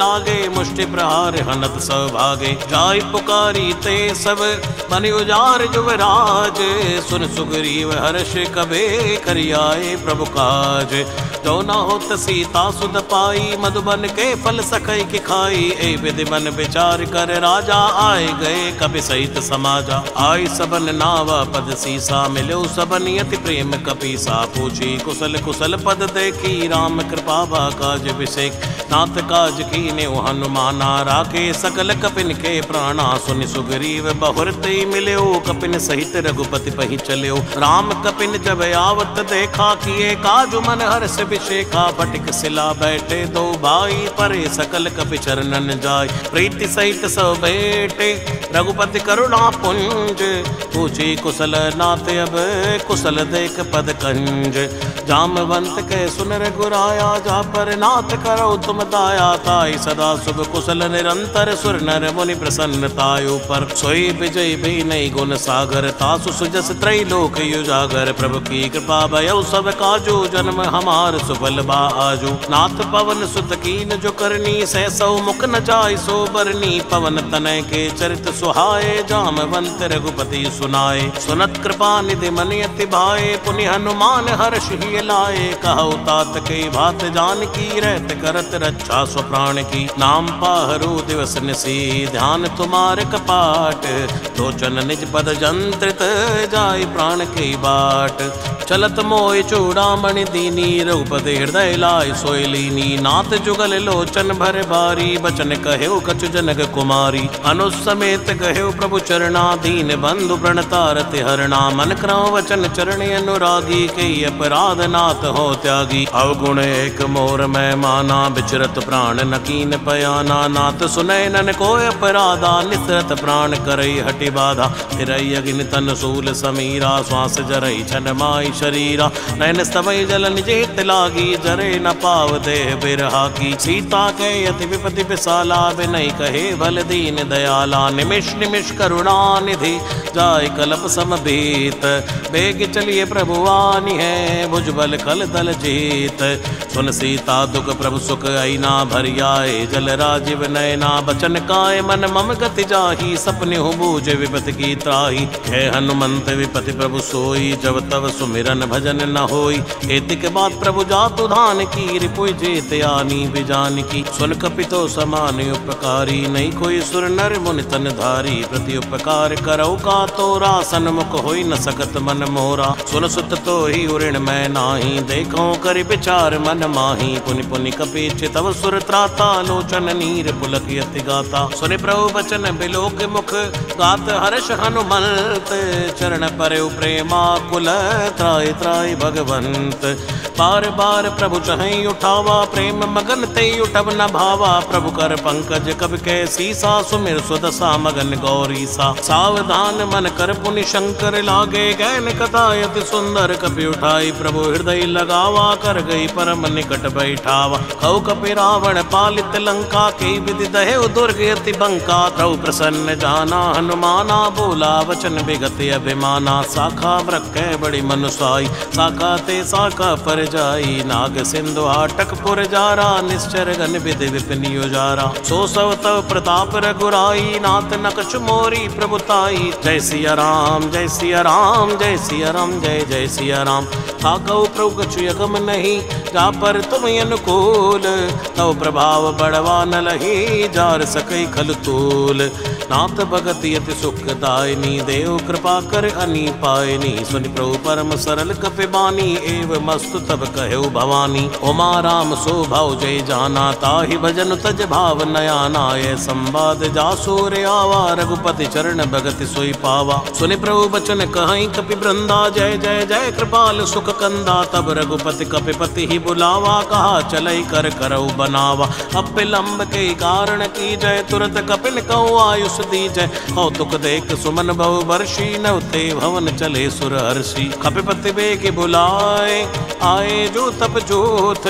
लागे, मुष्टि प्रहार हनत सौभागे। जाय पुकारी ते सब बनि उजार युवराज, सुन सुग्रीव हर्ष कबे करियाए प्रभु काज। जो न होत सीता सुध पाई, मधुबन के फल सकै की खाई। ए विधि मन विचार कर राजा, आए गए कपि सहित समाजा। आई सबन नावा पद सीसा, मिलो सबन यति प्रेम कपीसा। पूछी कुशल कुशल पद देखी, राम कृपा बा काज विषेक। नाथ काज कीने हनुमाना, राखे सकल कपिन के प्राणा। सुनि सुग्रीव बहुरते मिल्यो, कपिन सहित रघुपति पहि चल्यो। राम कपिन जब आवत देखा, किए काजु मन हर्ष विषेखा। फटिक सिला बैठे दो भाई, परे सकल कपि चरणन जाय। प्रीति सहित सब बैठे, रघुपति करुणा पुंज। पूछी कुशल नाथ अब, कुशल देख पद कंज। जामवंत के सुन रघुराया, जा पर नाथ करो तुम दाया। ताई सदा शुभ कुशल निरंतर, सुर नर मुनि प्रसन्नतायु पर। सोई विजय भी नहीं गुण सागर, तासु सुजस त्रैलोक युजागर। प्रभु की कृपा भयउ सब काजू, जन्म हमार सुफल बा आजू। नाथ पवन सुत कीन जो करनी, सहसौ मुख न जाय सो बरनी। पवन तनय के चरित सुहाए, जामवंत रघुपति सुनाए। सुनत कृपा निधि मन अति भाए, पुनि हनुमान हर्ष ही लाए। कहु तात के भात जान की, रहत करत रक्षा स्वप्राण की। नाम पाहरु दिवस निसी, ध्यान तुम्हारे कपाट। लोचन निज पद जंत्रित, जाय प्राण के बाट। चलत मोय चूड़ामणि दीनी, रघुपति हृदय लाय सोय लीनी। नाथ जुगल लोचन भर भारी, बचन कहेउ कछु जनक कुमारी। अनुज समेत कहेउ प्रभु चरणा, दीन बंधु प्रणतारति हरणा। मन क्रम वचन चरण अनुरागी, कई अपराध नाथ हो त्यागी। अवगुण एक मोर मैं माना, विचरत प्राण न कीन पयाना। नाथ सुनय नन को अपराधा, निसरत प्राण करई हटि बाधा। फिरई अग्नि तन सूल समीरा, श्वास जरई छन माई शरीरा। नैन स्तमय जल निज हित लागी, जरे न पाव देह बिरहा की। सीता के यति विपति विशाला, बिनय कहे भल दीन दयाला। निमिष निमिष करुणा निधि, जाय कलप समभीत। बेग चलिए प्रभु आनी है, भुजबल कल दल जीत। सुन सीता दुख प्रभु सुख आईना, भरियाए जल राजीव नयना। बचन काय मन मम गति जाही, सपने हो बूझ विपति की त्राही। है हनुमंत विपति प्रभु सोई, जब तब सुमिरन भजन न होई। एतिक बात प्रभु जातु धान की, रिपुय जेत आनी बिजान की। सुन कपितो समान उपकारी, नहीं कोई सुर नर मुनि तन धारी। प्रति उपकार करौ का तोरा, सन्मुख होई न सकत मन मोरा। सुन सुत तो ही उऋण मैं नाही, देखो करि विचार मन माही। पुनि पुनि कपि तव सुर त्राता, लोचन नीर पुलक यति गाता। सुनि प्रभु बचन बिलोक मुख, गात हर्ष हनुमंत। चरण परौ प्रेमा कुल, त्राय त्राय भगवंत। बार बार प्रभु चहई उठावा, प्रेम मगन ते उठब न भावा। प्रभु कर पंकज कब के सीसा, सुमिर सुदशा मगन गौरीसा। सावधान मन कर पुनि शंकर लागे, गैन कथा यति सुंदर कपि उठाई। प्रभु हृदय लगावा, कर गई परम निकट बैठावा। कौ कपि रावण पालित लंका, के विधि दहे दुर्ग यति बंका। प्रभु प्रसन्न जाना हनुमाना, बोला वचन विगत अभिमाना। साखा ब्रख बड़ी मनुसाई, साखा ते साखा पर जाई। नाग सिंधु हाटक पुर जारा, निश्चर गन विधि विपिन उजारा। सो सब तव प्रताप रघुराई, नाथ न कछु मोरी प्रभुताई। जय सिया राम जय सिया राम, जय सिया राम जय जय सिया राम। ताकौ प्रभु कछु यगम नहीं, जा पर तुम अनुकूल। तव प्रभाव बड़वा न लही, जार सकै खल तूल। नाथ भगत यति सुखदायनी, देव कृपा कर अनी पायनी। सुनि प्रभु परम सरल कपि बानी, एव मस्तु तब कहु भवानी। उमा राम सो भाव जय जाना, ताहि भजन तज भाव नयाना। ये संवाद जासुर आवा, रघुपति चरण भगति सोई पावा। सुनि प्रभु बचन कहई कपि वृंदा, जय जय जय कृपाल सुख कंदा। तब रघुपति कपिपति ही बुलावा, कहा चलई कर करऊ बनावा। अब विलंब के कारण की जय, तुरत कपिन कहु आयुष दी जय। कौतुक देख सुमन भव वर्षी, नवते भवन चले सुर हर्षि। कपिपति बेग बुलाए, आए जो तप जोत।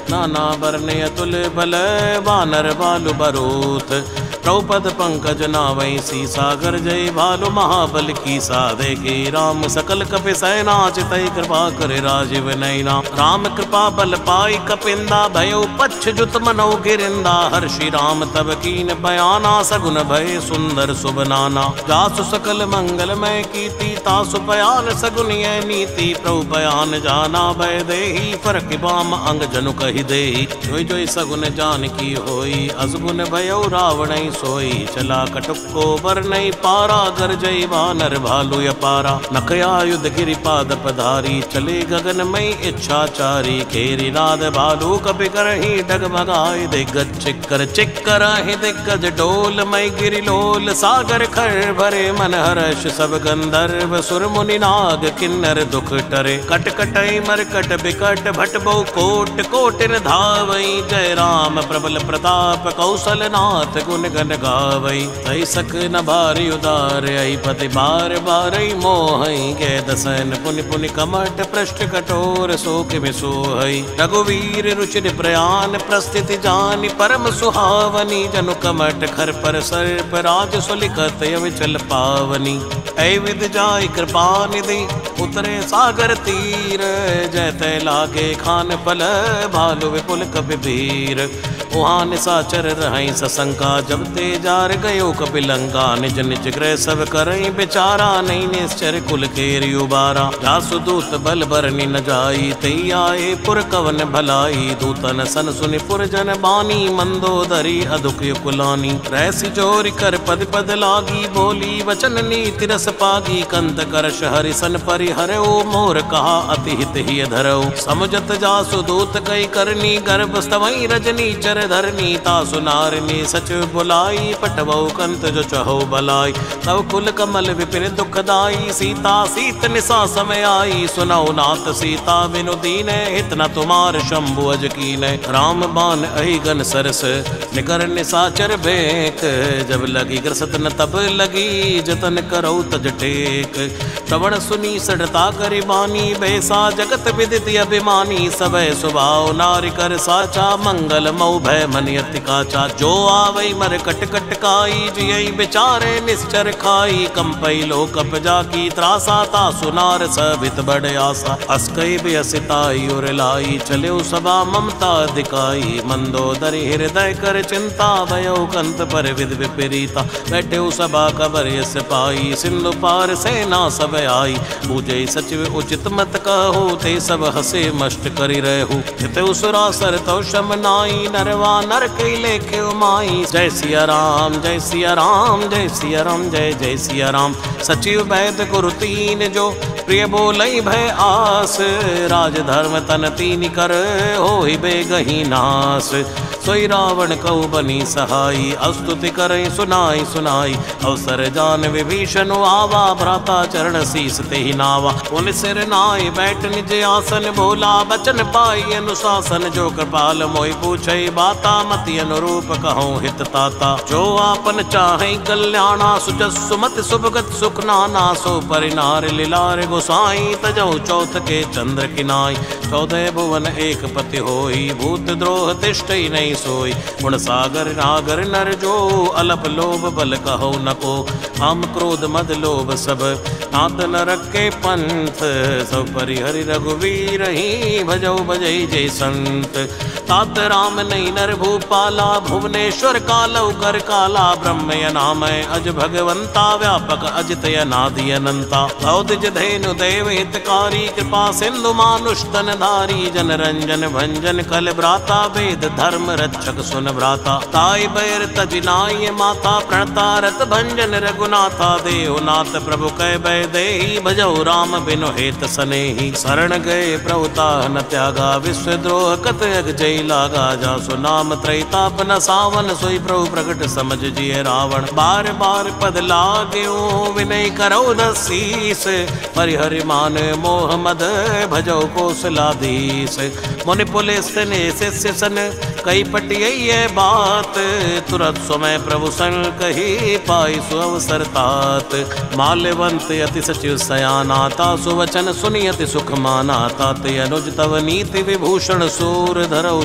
नाना बरने अतुल बल वानर बालु बरूथ द्रौपद पंकज नावई सी सागर जय भालु महाबल की साधे के राम सकल कपि सैना चितई कृपा करे राजीव नैना राम कृपा बल पाई कपिंदा भयो पच्छ जुत मनो गिरिंदा हर्षि राम तब कीन बयाना सगुन भय सुंदर शुभ नाना जासु सकल मंगलमय कीर्ति तासु बयान सगुनिय नीति प्रभु बयान जाना भय देहि फरक बाम अंग जनु कहि देहि जोई जोई सगुन जान की होई अजगुन भयो रावण सोई चला कटुको बर नहीं पारा गर जय वानर भालु अपारा नखया युद्ध गिरिपाद पधारी चले गगन मई इच्छाचारी खेरी नाद भालू कपि करहि डगमगाए दिग्गज चिक्कर चिक्कर ही दिग्गज डोल मई गिरिलोल सागर खर भरे मन हर्ष सब गंधर्व सुर मुनि नाग किन्नर दुख टरे कट कटई मरकट बिकट भट बहु कोट कोटिन धावई जय राम प्रबल प्रताप कौशल नाथ गुण गन गावई तई सक न भारी उदार आई पति बार बारई मोहई गे दसन पुनि पुनि कमट पृष्ठ कठोर शोक मिसोहई रघुवीर रुचिर प्रयान प्रस्थिति जानि परम सुहावनी जनु कमट खर पर सर्प राज सुलिखत विचल पावनी ऐ विद जाय कृपा निधि उतरे सागर तीर जय तय लागे खान पल भालु विपुल कपिवीर वहाँ निशाचर रहई सशंका जब ते जार गयो कपिलंका निज निज ग्रह सब करई बेचारा नहीं निश्चर कुल केरी उबारा जासु दूत बल बरनी न जाई तई आए पुर कवन भलाई दूतन सन सुनि पुर जन बानी मंदोदरी अदुक कुलानी रहसी जोरी कर पद पद लागी बोली वचन नीति रस पागी कंत करश हरि सन परिहरो मोर कहा अति हित ही धरो समुझत जासु दूत कई करनी गर्भ स्तवई रजनी चर धरनी तासु नारनी सच बुलाई पटवो कंत जो चहो बलाई तव कुल कमल विपिन दुखदाई सीता सीत निशा समय आई सुनौ नाथ सीता बिनु दीन हित न तुमार शंभु अज कीन राम बान अहि गन सरस निकर निशाचर भेक जब लगी ग्रसत न तब लगी जतन करो तज टेक श्रवण सुनी सड़ता करि बानी बैसा जगत विदित अभिमानी सबय स्वभाव नारि कर साचा मंगल मऊ भय मन यति काचा जो आवई मर कट कट काई जियई बेचारे निश्चर खाई कंपई लोक अपजा की त्रासा ता सुनार सबित बड़ आशा अस्कई बेसिताई उर लाई चले सभा ममता दिखाई मंदोदरी हृदय कर चिंता भयो कंत पर विद विपरीता बैठे सभा कबर यस पाई सिंधु पार सेना सब आई पूजे सचिव उचित मत कहो ते सब हसे मष्ट करी रहू हित उसुरा सर तो शम नाई नरवा नर कई लेखे उमाई जय सिया राम जय सिया राम जय सिया राम जय जय सिया राम सचिव वैद गुरु तीन जो प्रिय बोलई भय आस राज धर्म तन तीन कर होई बेगही नास सोई रावण कऊ बनी सहाई अस्तुति करई सुनाई सुनाई अवसर जान विभीषण आवा भ्राता चरण शीस ते ही नावा उन सिर नाई बैठ निज आसन बोला बचन पाई अनुशासन जो कृपाल मोहि पूछे बाता मति अनुरूप कहो हित ताता जो आपन चाहे कल्याणा सुजस सुमति सुभगत सुख नाना सो परिनार लीलार गोसाई तजौ चौथ के चंद्र किनाई 14 भुवन एक पति होई भूत द्रोह तिष्ठई नहीं सोई गुण सागर नागर नर जो अलप लोभ बल कहो नको हम क्रोध मद लोभ सब नाथ नरक के पंथ सब परिहरि रघुवीर ही भजौ भजई जय संत तात राम नहीं नर भूपाला भुवनेश्वर कालौ कर काला ब्रह्म नामय अज भगवंता व्यापक अजित अनादि अनंता औदिज धेनु देव हितकारी कृपा सिंधु मानुष तन धारी जन रंजन भंजन कल भ्राता वेद धर्म रक्षक सुन भ्राता ताई बैर तजिनाय माता प्रणता रत भंजन रघुनाथा देवनाथ प्रभु कह भय देहि भजौ राम बिनु हेत सनेहि शरण गए प्रभुता न त्यागा विश्व द्रोह कत अग जय लागा जासु नाम त्रैताप न सावन सोई प्रभु प्रकट समझ जिय रावण बार बार पद लाग्यो विनय करो न शीस परिहरि मान मोह मद भजौ कौशलाधीश मुनि पुलिस ने शिष्य सन कई पटिय बात तुरंत समय प्रभु सन कही पाई सुअवसर तात माल्यवंत अति सचिव सयाना तासु वचन सुनियति सुख माना तात अनुज तव नीति विभूषण सूर धरौ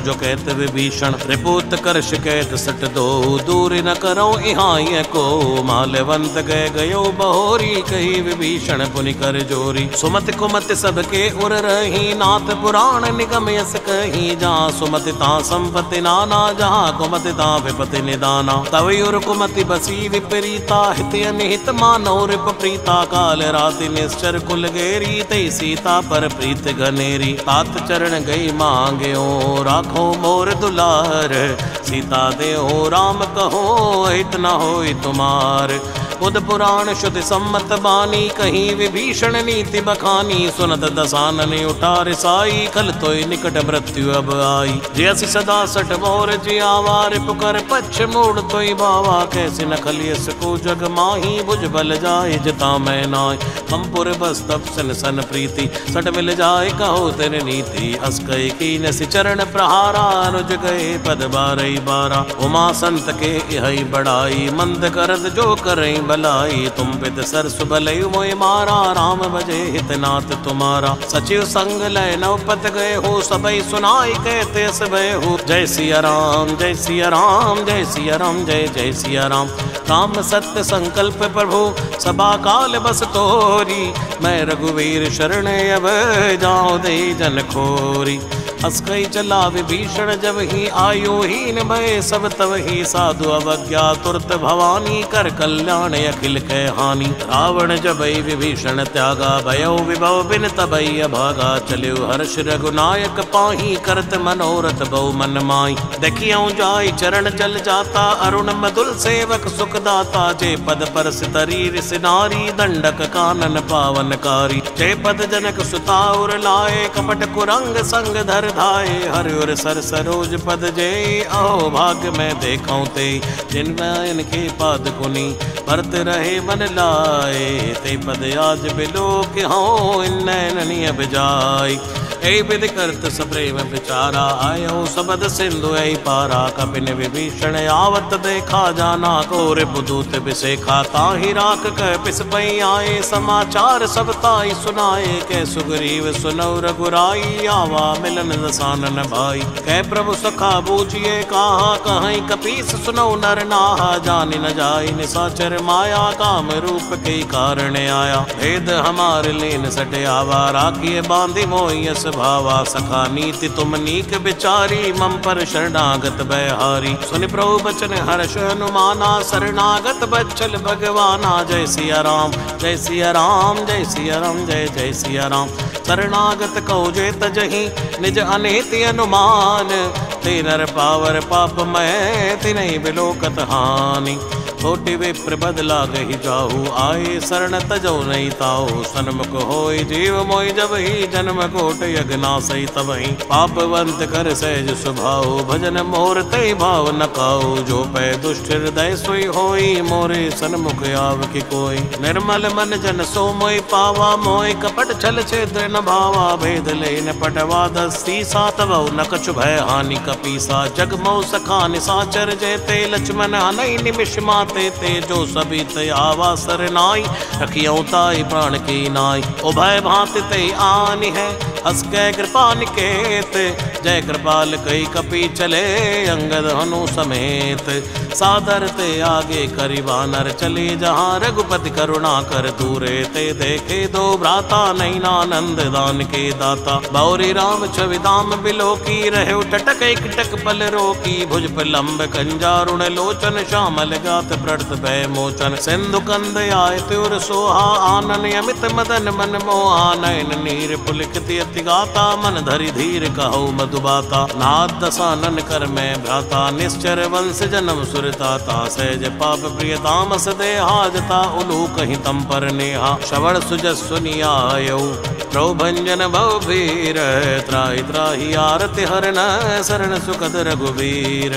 जो कहत विभीषण रिपुत कर शिकैत सट दो दूर न करो यहाँ ये को माल्यवंत गए गयो बहोरी कही विभीषण पुनि कर जोरी सुमत कुमत सबके उर रही नाथ पुराण निगम यस कही जहाँ सुमत ता संपत्ति नाना जहाँ कुमत ता विपति निदाना तवयुर कुमति बसी विपरीता हित अनिहित मानव रिप प्रीता काल राति निश्चर कुल गेरी तई सीता पर प्रीत घनेरी तात चरण गई मांग्यो राखो मोर दुलार सीता देहो राम कहो हित न होई तुमार बुध पुराण शुद्ध सम्मत बानी कहीं विभीषण नीति बखानी सुनत दसानन उठार साई खल तोय निकट मृत्यु अब आई जैसी सदा सठ मोर जियावार पुकर पक्ष मोड़ तोय बावा कैसे न खलियस को जग माही भुज बल जाए जिता मैं नाय हमपुर बस तप सन सन प्रीति सट मिल जाए कहो तेरे नीति अस्कय की नस चरण प्रहारा अनुज गए पद बारई बारा उमा संत के यही बड़ाई मंद करद जो करई भलाई तुम पित सरस भलयु मोय मारा राम भजे हितनाथ तुम्हारा सचिव संग लय नवपत गए हो सबई सुनाई कहते सबे हो जय सिया राम जय सिया राम जय सिया राम जय जय सिया राम राम सत्य संकल्प प्रभु सभा काल बस तोरी मैं रघुवीर शरण अब जाऊं दे जन खोरी अस्कई चला विभीषण जब ही आयु हीन भय सब तब ही साधु अवज्ञा तुरत भवानी कर कल्याण अखिल कह हानि रावण जबई विभीषण त्यागा भयो विभव बिन तबई अभागा चलियो हर्ष रघुनायक पाही करत मनोरथ बहु मन माई देखियो जाय चरण जल जाता अरुण मधुल सेवक सुखदाता जे पद पर सितरीर सिनारी दंडक कानन पावनकारी जे पद जनक सुताउर लाए कपट कुरंग संग धर धाये हरिवर सर सरोज पद जय आओ भाग्य में देखूं ते जिनके के पाद कुनी भरत रहे मन लाए ते पद आज बिलो के हो इन नैननी अब जाय ए विद करत सप्रेम विचारा आयो सबद सिंधु ऐ पारा कपिन विभीषण आवत देखा जाना कोर बुदूत बिसेखा ताहि राख कह पिस पई आए समाचार सब ताई सुनाए कै सुग्रीव सुनौ रघुराई आवा मिलन दसानन भाई कह प्रभु सखा बूझिए कहा कहीं कपीस सुनौ नर नाहा जान न जाय निसाचर माया काम रूप के कारण आया भेद हमार लेन सटे आवा राखिए बांधी मोयस भावा सखा नीति तुम नीक बिचारी मम पर शरणागत बहारी सुन प्रभु बचन हर्ष अनुमाना शरणागत बच्चल भगवाना जय सिया राम जय सिया राम जय सिया राम जय जय सिया राम शरणागत कहो जे तजहि निज अनेति अनुमान ते नर पावर पाप मैं तिनहि बिलोकत हानि कोटि विप्र बदला गही जाहू आए शरण तजो नहीं ताऊ सन्मुख होय जीव मोय जब ही जन्म कोट यज्ञना सही तब ही पापवंत कर सहज स्वभाव भजन मोर ते भाव न खाओ जो पै दुष्ट हृदय सोई होई मोरे सन्मुख आव की कोई निर्मल मन जन सो मोय पावा मोय कपट छल छेद्र न भावा भेद ले न पटवा दस्ती सा तब न कछु भय हानि कपीसा जग मौ सखा निसाचर जयते लक्ष्मण हनई निमिष मात ते जो सभी ते आवा सरनाई रखियो ताई प्राण की नाई उभय भांति ते आनि है अस्कै कृपा निकेत जय कृपाल कई कपि चले अंगद हनु समेत सादर ते आगे करि वानर चले जहाँ रघुपति करुणा कर दूरे ते देखे दो भ्राता नैनानंद दान के दाता बौरी राम छवि दाम बिलो की रहे टटक एक टक पल रोकी भुज लंब कंजारुण लोचन श्यामल गात प्रत भय मोचन सिंधु कंद आय त्योर सोहा आनन अमित मदन मन मोहा नयन नीर पुलिकित अति गाता मन धरि धीर कहो मधुबाता नाथ दसानन कर में भ्राता निश्चर वंश जन्म सुरताता सहज पाप प्रिय तामस देहाजता उलू कहीं तम पर नेहा श्रवण सुजस सुनियायो प्रभंजन भवभीर त्राहि त्राहि आरति हरन शरण सुखद रघुवीर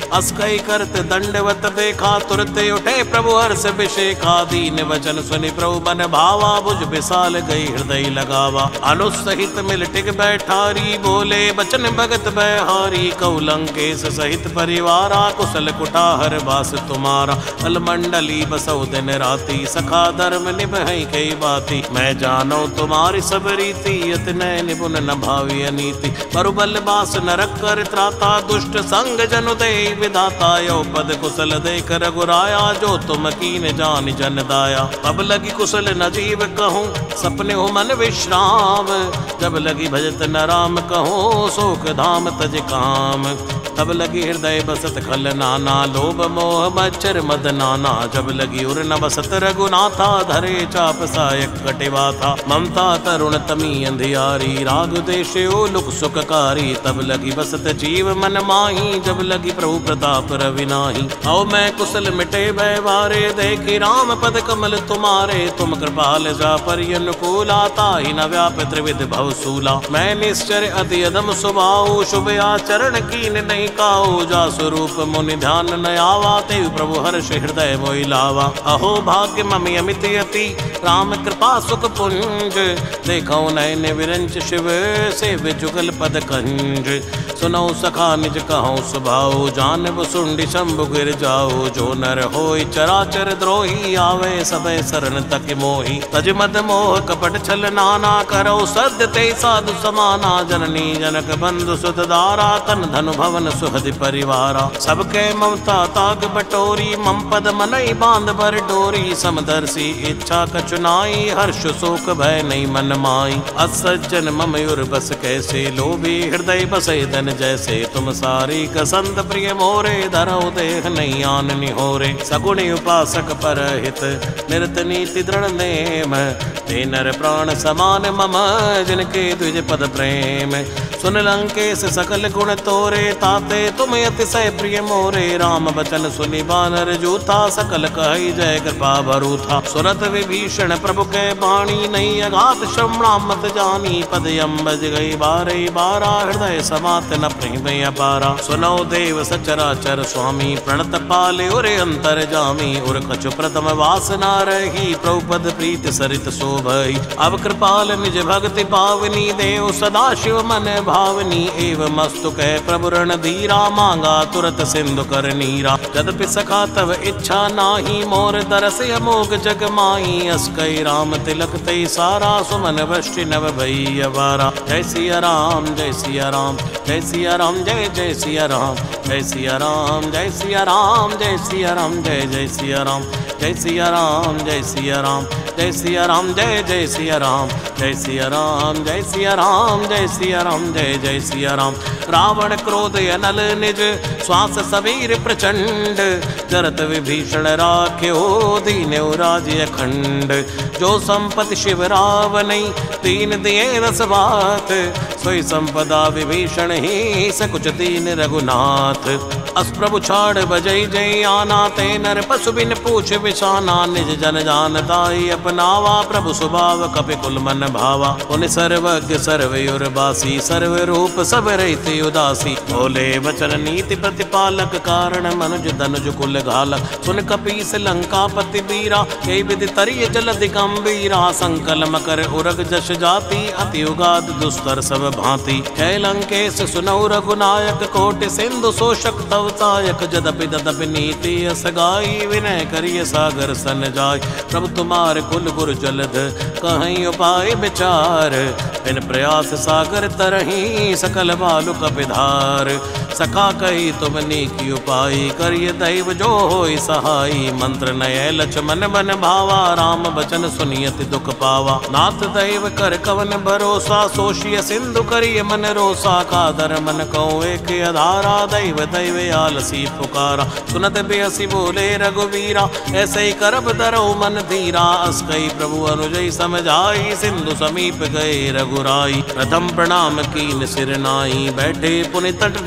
अस्कई करत दंडवत देखा, तुरते उठे प्रभु हर्ष विशेखा। दीन वचन सुनि प्रभु मन भावा, बुझ विशाल गई हृदय लगावा। अनुसहित मिल टिक बैठारी, बोले बचन भगत बैहारी। कहु लंकेश सहित परिवारा, कुशल कुटाहर वास तुम्हारा। अलमंडली बसौ दिन राती, सखा धर्म निभई कई बाती। मैं जानो तुम्हारी सब रीति, अतनय निपुण न भावी अनीति। बरुबल बास नरक कर त्राता, दुष्ट संग जनु दे विधाता। यो पद कुशल देख रघुराया, जो तुम कीन जान जन दाया। अब लगी कुशल न जीव कहूँ, सपने हो मन विश्राम। जब लगी भजत न राम कहूँ, शोक धाम तज काम। तब लगी हृदय बसत खल नाना, लोभ मोह मच्छर मद नाना। जब लगी उर न बसत रघुनाथा, धरे चाप सायक कटिवा था। ममता तरुण तमी अंधियारी, राग देश ओ लुक सुखकारी। तब लगी बसत जीव मन माही, जब लगी प्रभु प्रताप रविनाही। आओ मैं कुशल मिटे व्यवहारे, देखी राम पद कमल तुम्हारे। तुम कृपाल जा पर अनुकूला, ताहि न व्याप त्रिविध भवसूला। मैं निश्चर अति अधम स्वभाव, शुभ आचरण कीन नहीं काऊ। जा स्वरूप मुनि ध्यान न आवा, तेव प्रभु हर्ष हृदय मोहि लावा। अहो भाग्य ममि अमित यति, राम कृपा सुख पुंज। देखो नयन विरंच शिव, सेव जुगल पद कंज। सुनो सखा निज कहूँ स्वभाव, जानब सुंडि शंभु गिर जाओ। जो नर होय चराचर द्रोही, आवे सबे शरण तक मोही। तज मद मोह कपट छल नाना, करो सद्य ते साधु समाना। जननी जनक बंधु सुत दारा, तन धनु भवन सुहद परिवारा। सबके ममता ताग बटोरी, मम पद मनई बांध बर डोरी। समदर्शी इच्छा कचुनाई, हर्ष शोक भय नहीं मन माई। असज्जन मम युर बस कैसे, लोभी हृदय बसे धन जैसे। तुम सारी कसंत प्रिय मोरे, धरो देह नहीं आन निहोरे। सगुणी उपासक परहित, निरत नीति दृढ़ नेम। ते नर प्राण समान मम, जिनके द्विज पद प्रेम। सुन लंकेश सकल गुण तोरे, ताते तुम अतिशय प्रिय मोरे। राम बचन सुनि बानर जूथा, सकल कहि जय कृपा भरूथा। सुरत विभीषण प्रभु के बाणी, नहीं अघात श्रवणा मत जानी। पद अम्बज गई बारे बारा, हृदय समात न प्रेम अपारा। सुनो देव सचराचर स्वामी, प्रणत पाले उरे अंतर जामी। उर कछु प्रथम वासना रही, प्रभु पद प्रीत सरित शोभई। अब कृपाल निज भक्ति पावनी, देव सदा शिव मन भावनी। एवं मस्तु कह प्रभु रण धीरा, मांगा तुरत सिंधु कर नीरा। यद्यपि सखा तव इच्छा नाही, मोर दरस अमोघ जग माही। अस्कई राम तिलक तई सारा, सुमन वृष्टि नव भई अवारा। जय सिया राम जय सिया राम, जय सिया राम जय जय सिया राम। जय सिया राम जय सिया राम, जय सिया राम जय जय सिया राम। जय सिया राम जय सिया राम, जय सिया राम जय जय सिया राम। जय सिया राम जय सिया राम, जय सिया राम जय जय सिया राम। रावण क्रोध अनल निज, श्वास सबीर प्रचंड। जरत विभीषण राख्यो, दीन्यो राज्य अखंड। जो संपत्ति शिव रावनै, तीन दिए रस बात। सोई संपदा विभीषण ही, सकुच दीन रघुनाथ। अस प्रभु छाड़ बजई जय आना, ते नर पशु बिन पूछ विशाना। निज जन जान ताई अपनावा, प्रभु स्वभाव कपि कुल मन भावा। उन सर्वज्ञ सर्वयुर बासी, सर्व रूप सब रहित उदासी। बोले वचन नीति प्रतिपालक, कारण मनुज धनुज कुल घालक। सुन कपीस लंकापति बीरा, कई विधि तरिय जलधि गंभीरा। संकल मकर उरग जश जाति, अति उगाद दुस्तर सब भांति। कै लंकेश सुनौ रघुनायक, कोटि सिंधु शोषक तव तायक। जदपि तदपि नीति असगाई, विनय करिय सागर सन जाय। प्रभु तुम्हार कुल गुर जलध, कहीं उपाय विचार। बिन प्रयास सागर तरही, सकल बालु कपिधार। सखा कही तुम नीकी उपाय, करिय दैव जो होय सहाई। मंत्र नय लक्ष्मण मन भावा, राम बचन सुनियति दुख पावा। नाथ दैव कर कवन भरोसा, सोशिय सिंधु करिय मन रोसा। कादर मन कहूँ एक आधारा, दैव दैव आलसी पुकारा। सुनत बेहसी बोले रघुवीरा, ऐसे ही करब धरो मन धीरा। अस्कई प्रभु अनुजय समझाई, सिंधु समीप गए रघुराई। प्रथम प्रणाम कीन सिर नाई, बैठे पुनि तट गर्भ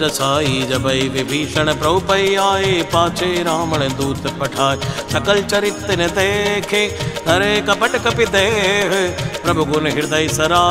रसाई। जबई विभीषण प्रभु पै आए, पाछे रावण दूत पठाए। सकल चरित्र न देखे, धरे कपट कपि देह। प्रभु गुण हृदय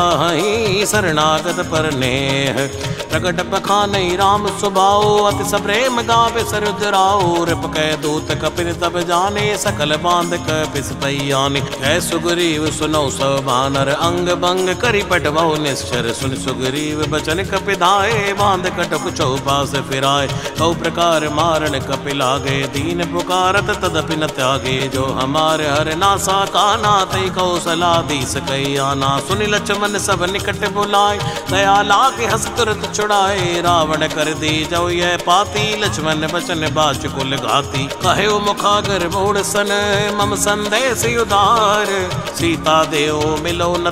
सराहि, शरणागत पर नेह। प्रगट बखानहि राम सुभाऊ, अति सप्रेम गावे सरुद्राऊ। रिप कै दूत कपिन तब जाने, सकल बांध कपिस पैयाने। कै सुग्रीव सुनौ सब बानर, अंग भंग करि पटवौ निश्चर। सुन सुग्रीव बचन कपि धाये, बांध कटक चौपास फिराए। कौ प्रकार मारण कपि लागे, दीन पुकारत तदपि न त्यागे। जो हमारे हर नासा काना, तई कौशलाधीश कई आना। सुनि लक्ष्मण सब निकट बुलाए, दया लागे हस तुरत छुड़ाए। रावण कर दी जो यह पाती, लक्ष्मण बचन बाच कुल घाती। कहे मुखागर मोड़ सन, मम संदेश उदार। सीता देव मिलो न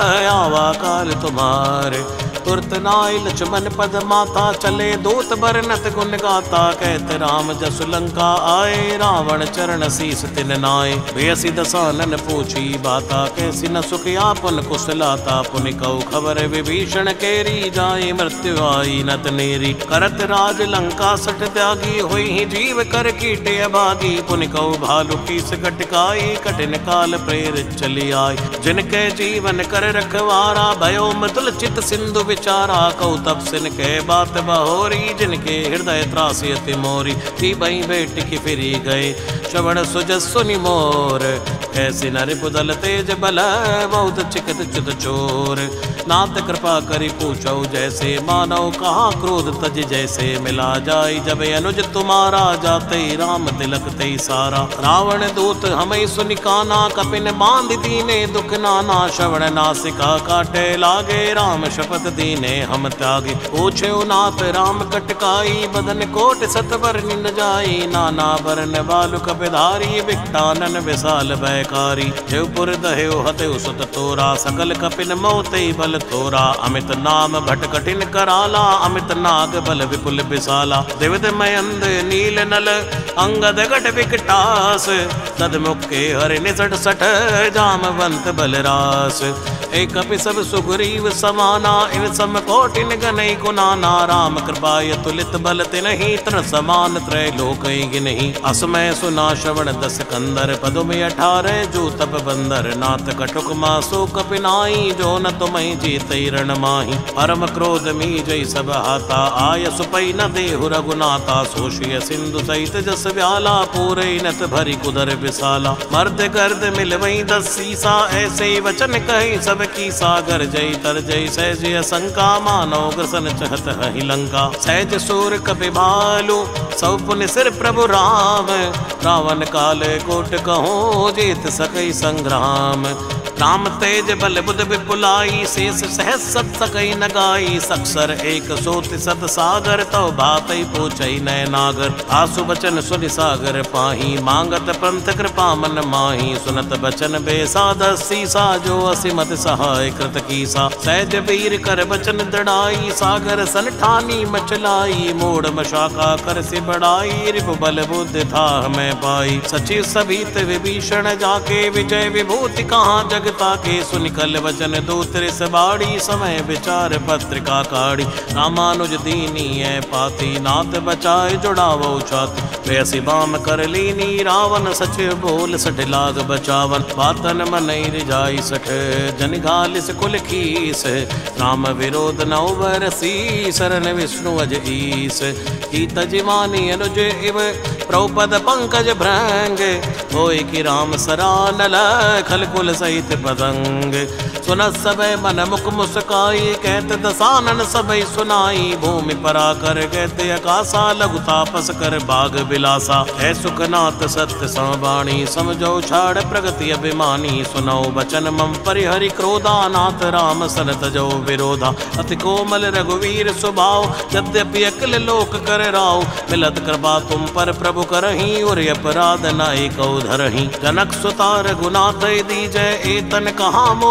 आवा काल तुम्हारे। तुरत नाय लक्ष्मण पद माता, चले दूत बरनत गुण गाता। कहत राम जसु लंका आए, रावण चरण शीस तिन नाय। बेसी दसानन पूछी बाता, कैसी न सुख आपन कुशलाता। पुनि कौ खबर विभीषण केरी, जाए मृत्यु आई नत नेरी। करत राज लंका सठ त्यागी, हुई ही जीव कर कीटे अभागी। पुनि कौ भालु कीस कटकाई, कठिन काल प्रेरित चली आई। जिनके जीवन कर रखवारा, भयो मृदुल चित सिंधु विचारा। कौ तब सिन के बात बहोरी, जिनके हृदय त्रासी अति मोरी। ती बई बेटी की फिरी गए, श्रवण सुजस सुनि मोर। कैसी नर पुदल तेज बल, बहुत चिकत चित चोर। नाथ कृपा करी पूछो जैसे, मानव कहाँ क्रोध तज जैसे। मिला जाई जब अनुज तुम्हारा, जाते राम तिलक ते सारा। रावण दूत हमें सुनि काना, कपिन बांध दीने दुख नाना। श्रवण नासिका काटे लागे, राम शपथ दीने हम त्यागे। पूछे नाथ राम कटकाई, बदन कोट सतवर निन जाई। नाना बरन बालु कपिधारी, बिकटानन विशाल भयकारी। देवपुर दहेव हतेव सुत तोरा, सकल कपिन मोते बल थोरा। अमित नाम भट कठिन कराला, अमित नाग बल विपुल विशाला। दिविद मयंद नील नल, अंगद गट विकटास। तदमुखे हरि निसठ सठ, जामवंत बलरास। एक कपि सब सुग्रीव समाना, इन सम कोटिन गनई गुनाना। राम कृपाय तुलित बल तिनहि, तन समान त्रैलोकई गिनहि। असमय सुना श्रवण दस कंदर, पदु में 18 जो तप बंदर। नाथ कटुक मासो कपिनाई, जो न तुम्हि जीतई रण माही। परम क्रोध मी जय सब हाथा, आय सुपई न देहु रघुनाथा। सोशिय सिंधु सहित जस व्याला, पूरे नत भरी कुदर विशाला। मर्द गर्द मिलवई 10 सीसा, ऐसे वचन कही सब की सागर। जय तर जय सहज शंका, मानो ग्रसन चहत ही लंका। सहज सूर कपि भालु, सब पुनि सिर प्रभु राम। रावण काल कोट कहो, जीत सकई संग्राम। राम तेज बल बुध विपुलाई, शेष सहस सत सकई न गाई। सक्सर एक सोति सत सागर, तव भातई पूछई नय नागर। आसु बचन सुनि सागर पाही, मांगत पंथ कृपा मन माही। सुनत बचन बेसाद सीसा, जो असिमत सहाय कृत कीसा। सहज वीर कर बचन दृढ़ाई, सागर सन ठानी मचलाई। मोड़ मशाका कर से बढ़ाई, रिपु बल बुद्धि था मैं पाई। सचिव सभीत विभीषण जाके, विजय विभूति कहाँ जग ताके। सुनिकल वचन दूत रिस बाड़ी, समय विचार पत्रिका काढ़ी। रामानुज दीनी है पाती, नाथ बचाए जुड़ावो छाती। वैसी बाम कर लीनी, रावण सचिव बोल सठ लाग बचावन। बातन मनई रिजाई सठ, जन घालिस कुल खीस। राम विरोध नौ बरसी, शरण विष्णु अज ईस। कीत जिमानी अनुज इव, प्रभुपद पंकज भृंग। होय कि राम सरानल, खल कुल सहित पतंग। सुनत सबे मन मुख मुस्काई, कहत दसानन सबई सुनाई। भूमि परा कर कहते आकाशा, लघु तापस कर बाग बिलासा। है सुखनाथ सत्य संवाणी, समझो छाड़ प्रगति अभिमानी। सुनो बचन मम परिहरि क्रोधा, नाथ राम सन तजो विरोधा। अति कोमल रघुवीर स्वभाव, यद्यपि अकिल लोक कर राव। मिलत कृपा तुम पर प्रभु करही, और अपराध नाई कौ धरही। जनक सुता रघुनाथ दीजय, एतन कहा मोर प्रभु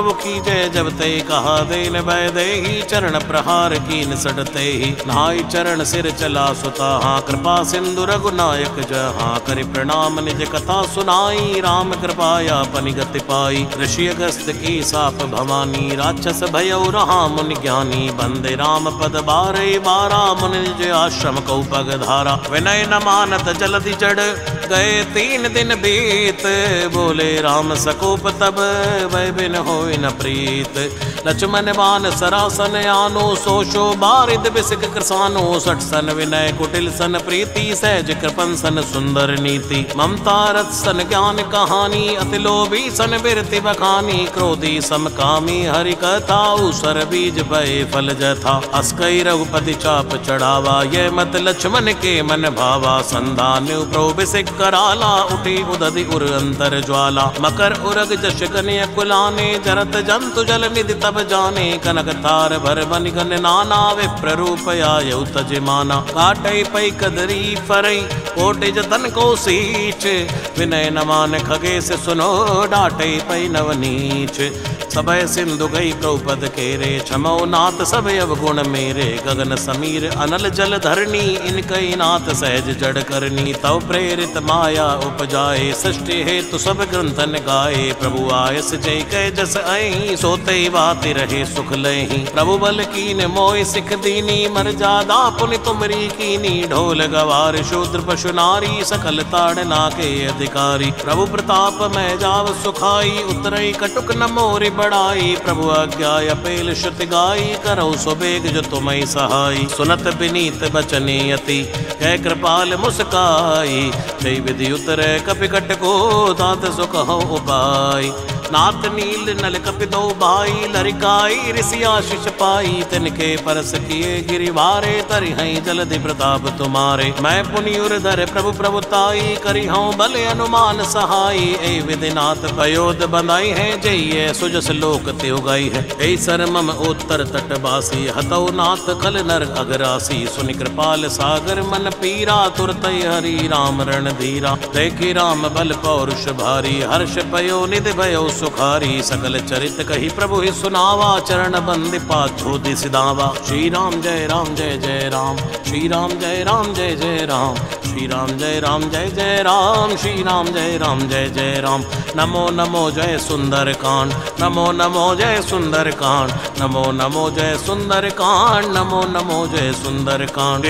प्रभु की जय जब ते कहा देन भय देहि चरण प्रहार कीन सटते ही नहाई चरण सिर चला सुता कृपा सिंधु रघुनायक जहाँ करि प्रणाम निज कथा सुनाई राम कृपाया पनि गति पाई ऋषि अगस्त की साप भवानी राक्षस भयउ रहा मुनि ज्ञानी बंदे राम पद बारे बारा मुनि निज आश्रम को पग धारा विनय न मानत जलधि जड़ गए 3 दिन बीत बोले राम सकोप तब वै बिन होय न प्रीत लक्ष्मण बान सरासन आनो सोशो बारिद बिसिक कृसानो सठ सन विनय कुटिल सन प्रीति सहज कृपन सन सुंदर नीति ममता रथ सन ज्ञान कहानी अति लोभी सन बिरति बखानी क्रोधी समकामी हरि कथा उसर बीज भय फल जथा अस्कई रघुपति चाप चढ़ावा ये मत लक्ष्मण के मन भावा संधान प्रोबिसिक कराला उठी उदधि उर अंतर ज्वाला मकर उरग जश कन्या कुलाने जरत जंतु जल निधि तब जाने कनक तार भर बन गन नाना विप्र रूप आयु तजमाना काटई पई कदरी फरई कोटि जतन को सींच विनय न मान खगे से सुनो डाटई पई नवनीच सबय सिंधु गई द्रौपद केरे क्षमो नाथ सब अवगुण मेरे गगन समीर अनल जल धरणी इनकई नाथ सहज जड़ करनी तव प्रेरित माया उपजाए सृष्टि हेतु सब ग्रंथन गाए प्रभु आयस जय कै जस आई सोते बाति रहे सुख लही प्रभु बल कीन मोय सिख दीनी मर्यादा पुनि तुमरी कीनी ढोल गवार शूद्र पशु नारी सकल ताड़ना के अधिकारी प्रभु प्रताप मैं जाव सुखाई उतरई कटुक न मोरि बड़ाई प्रभु आज्ञा अपेल श्रुति गाई करो सुबेग जो तुम्हें सहाई सुनत विनीत बचने अति है कृपाल मुस्काई जय विधि उतरे कपिकट को दात सुख हो उपाय नाथ नील नल कपि दो भाई लरिकाई ऋषि आशीष पाई तिनके परस किए गिरिवारे तरि हई जलधि प्रताप तुम्हारे मैं पुनियुर धर प्रभु प्रभुताई करी हूँ बल अनुमान सहाई ए विधिनाथ पयोद बंधाई है जय सुजस लोक ते उगाई है ऐ सर मम उत्तर तट बासी हतौ नाथ खल नर अगरासी सुनि कृपाल सागर मन पीरा तुरत हरि राम रण धीरा देखी राम बल पौरुष भारी हर्ष पयो निधि भयो सुखारी सकल चरित कही प्रभु ही सुनावा चरण बंदि पाछोदि सिधावा श्री राम जय जय राम श्री राम जय जय राम श्री राम जय जय राम श्री राम जय जय राम नमो नमो जय सुंदर कांड नमो नमो जय सुंदर कांड नमो नमो जय सुंदर कांड नमो नमो जय सुंदर कांड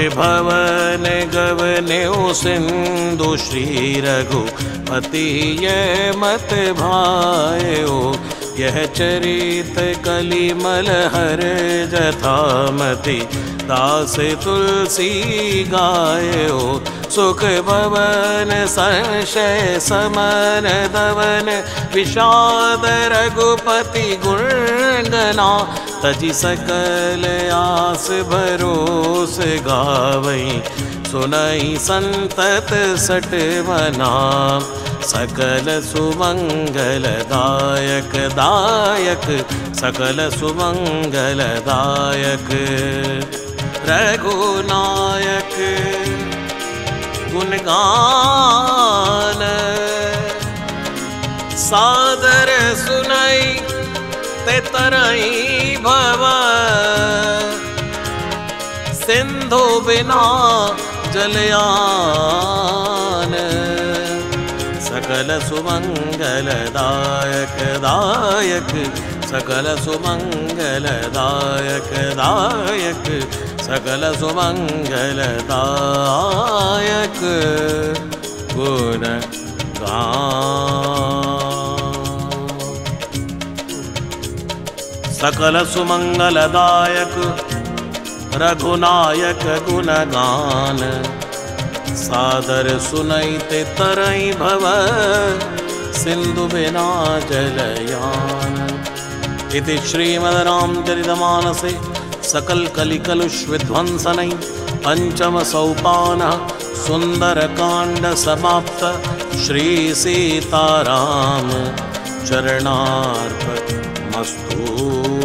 भवन गवने सिंधु श्री रघुपति ये मत भायो यह चरित कलिमल हर जथामति दास तुलसी गायो सुख भवन संशय समन दवन विषाद रघुपति गुणगना तजि सकल आस भरोस गावई सुनई संतत सट मना सकल सुमंगल दायक दायक सकल सुमंगल दायक रघुनायक गुणगान सादर सुनाई ते तरई भव सिंधु बिना जलयान सकल सुमंगल दायक दायक सकल सुमंगल दायक दायक सकल सुमंगल दायक गुण सकल सुमंगल दायक रघुनायक गुणगान सादर सुनैते तरई भव सिंधु बिना जलयान इति श्रीमद् रामचरितमानसे सकल कलिकलुष विध्वंसनै पंचम सोपानः सुंदर कांड समाप्त। श्री सीताराम चरणार्पणमस्तु।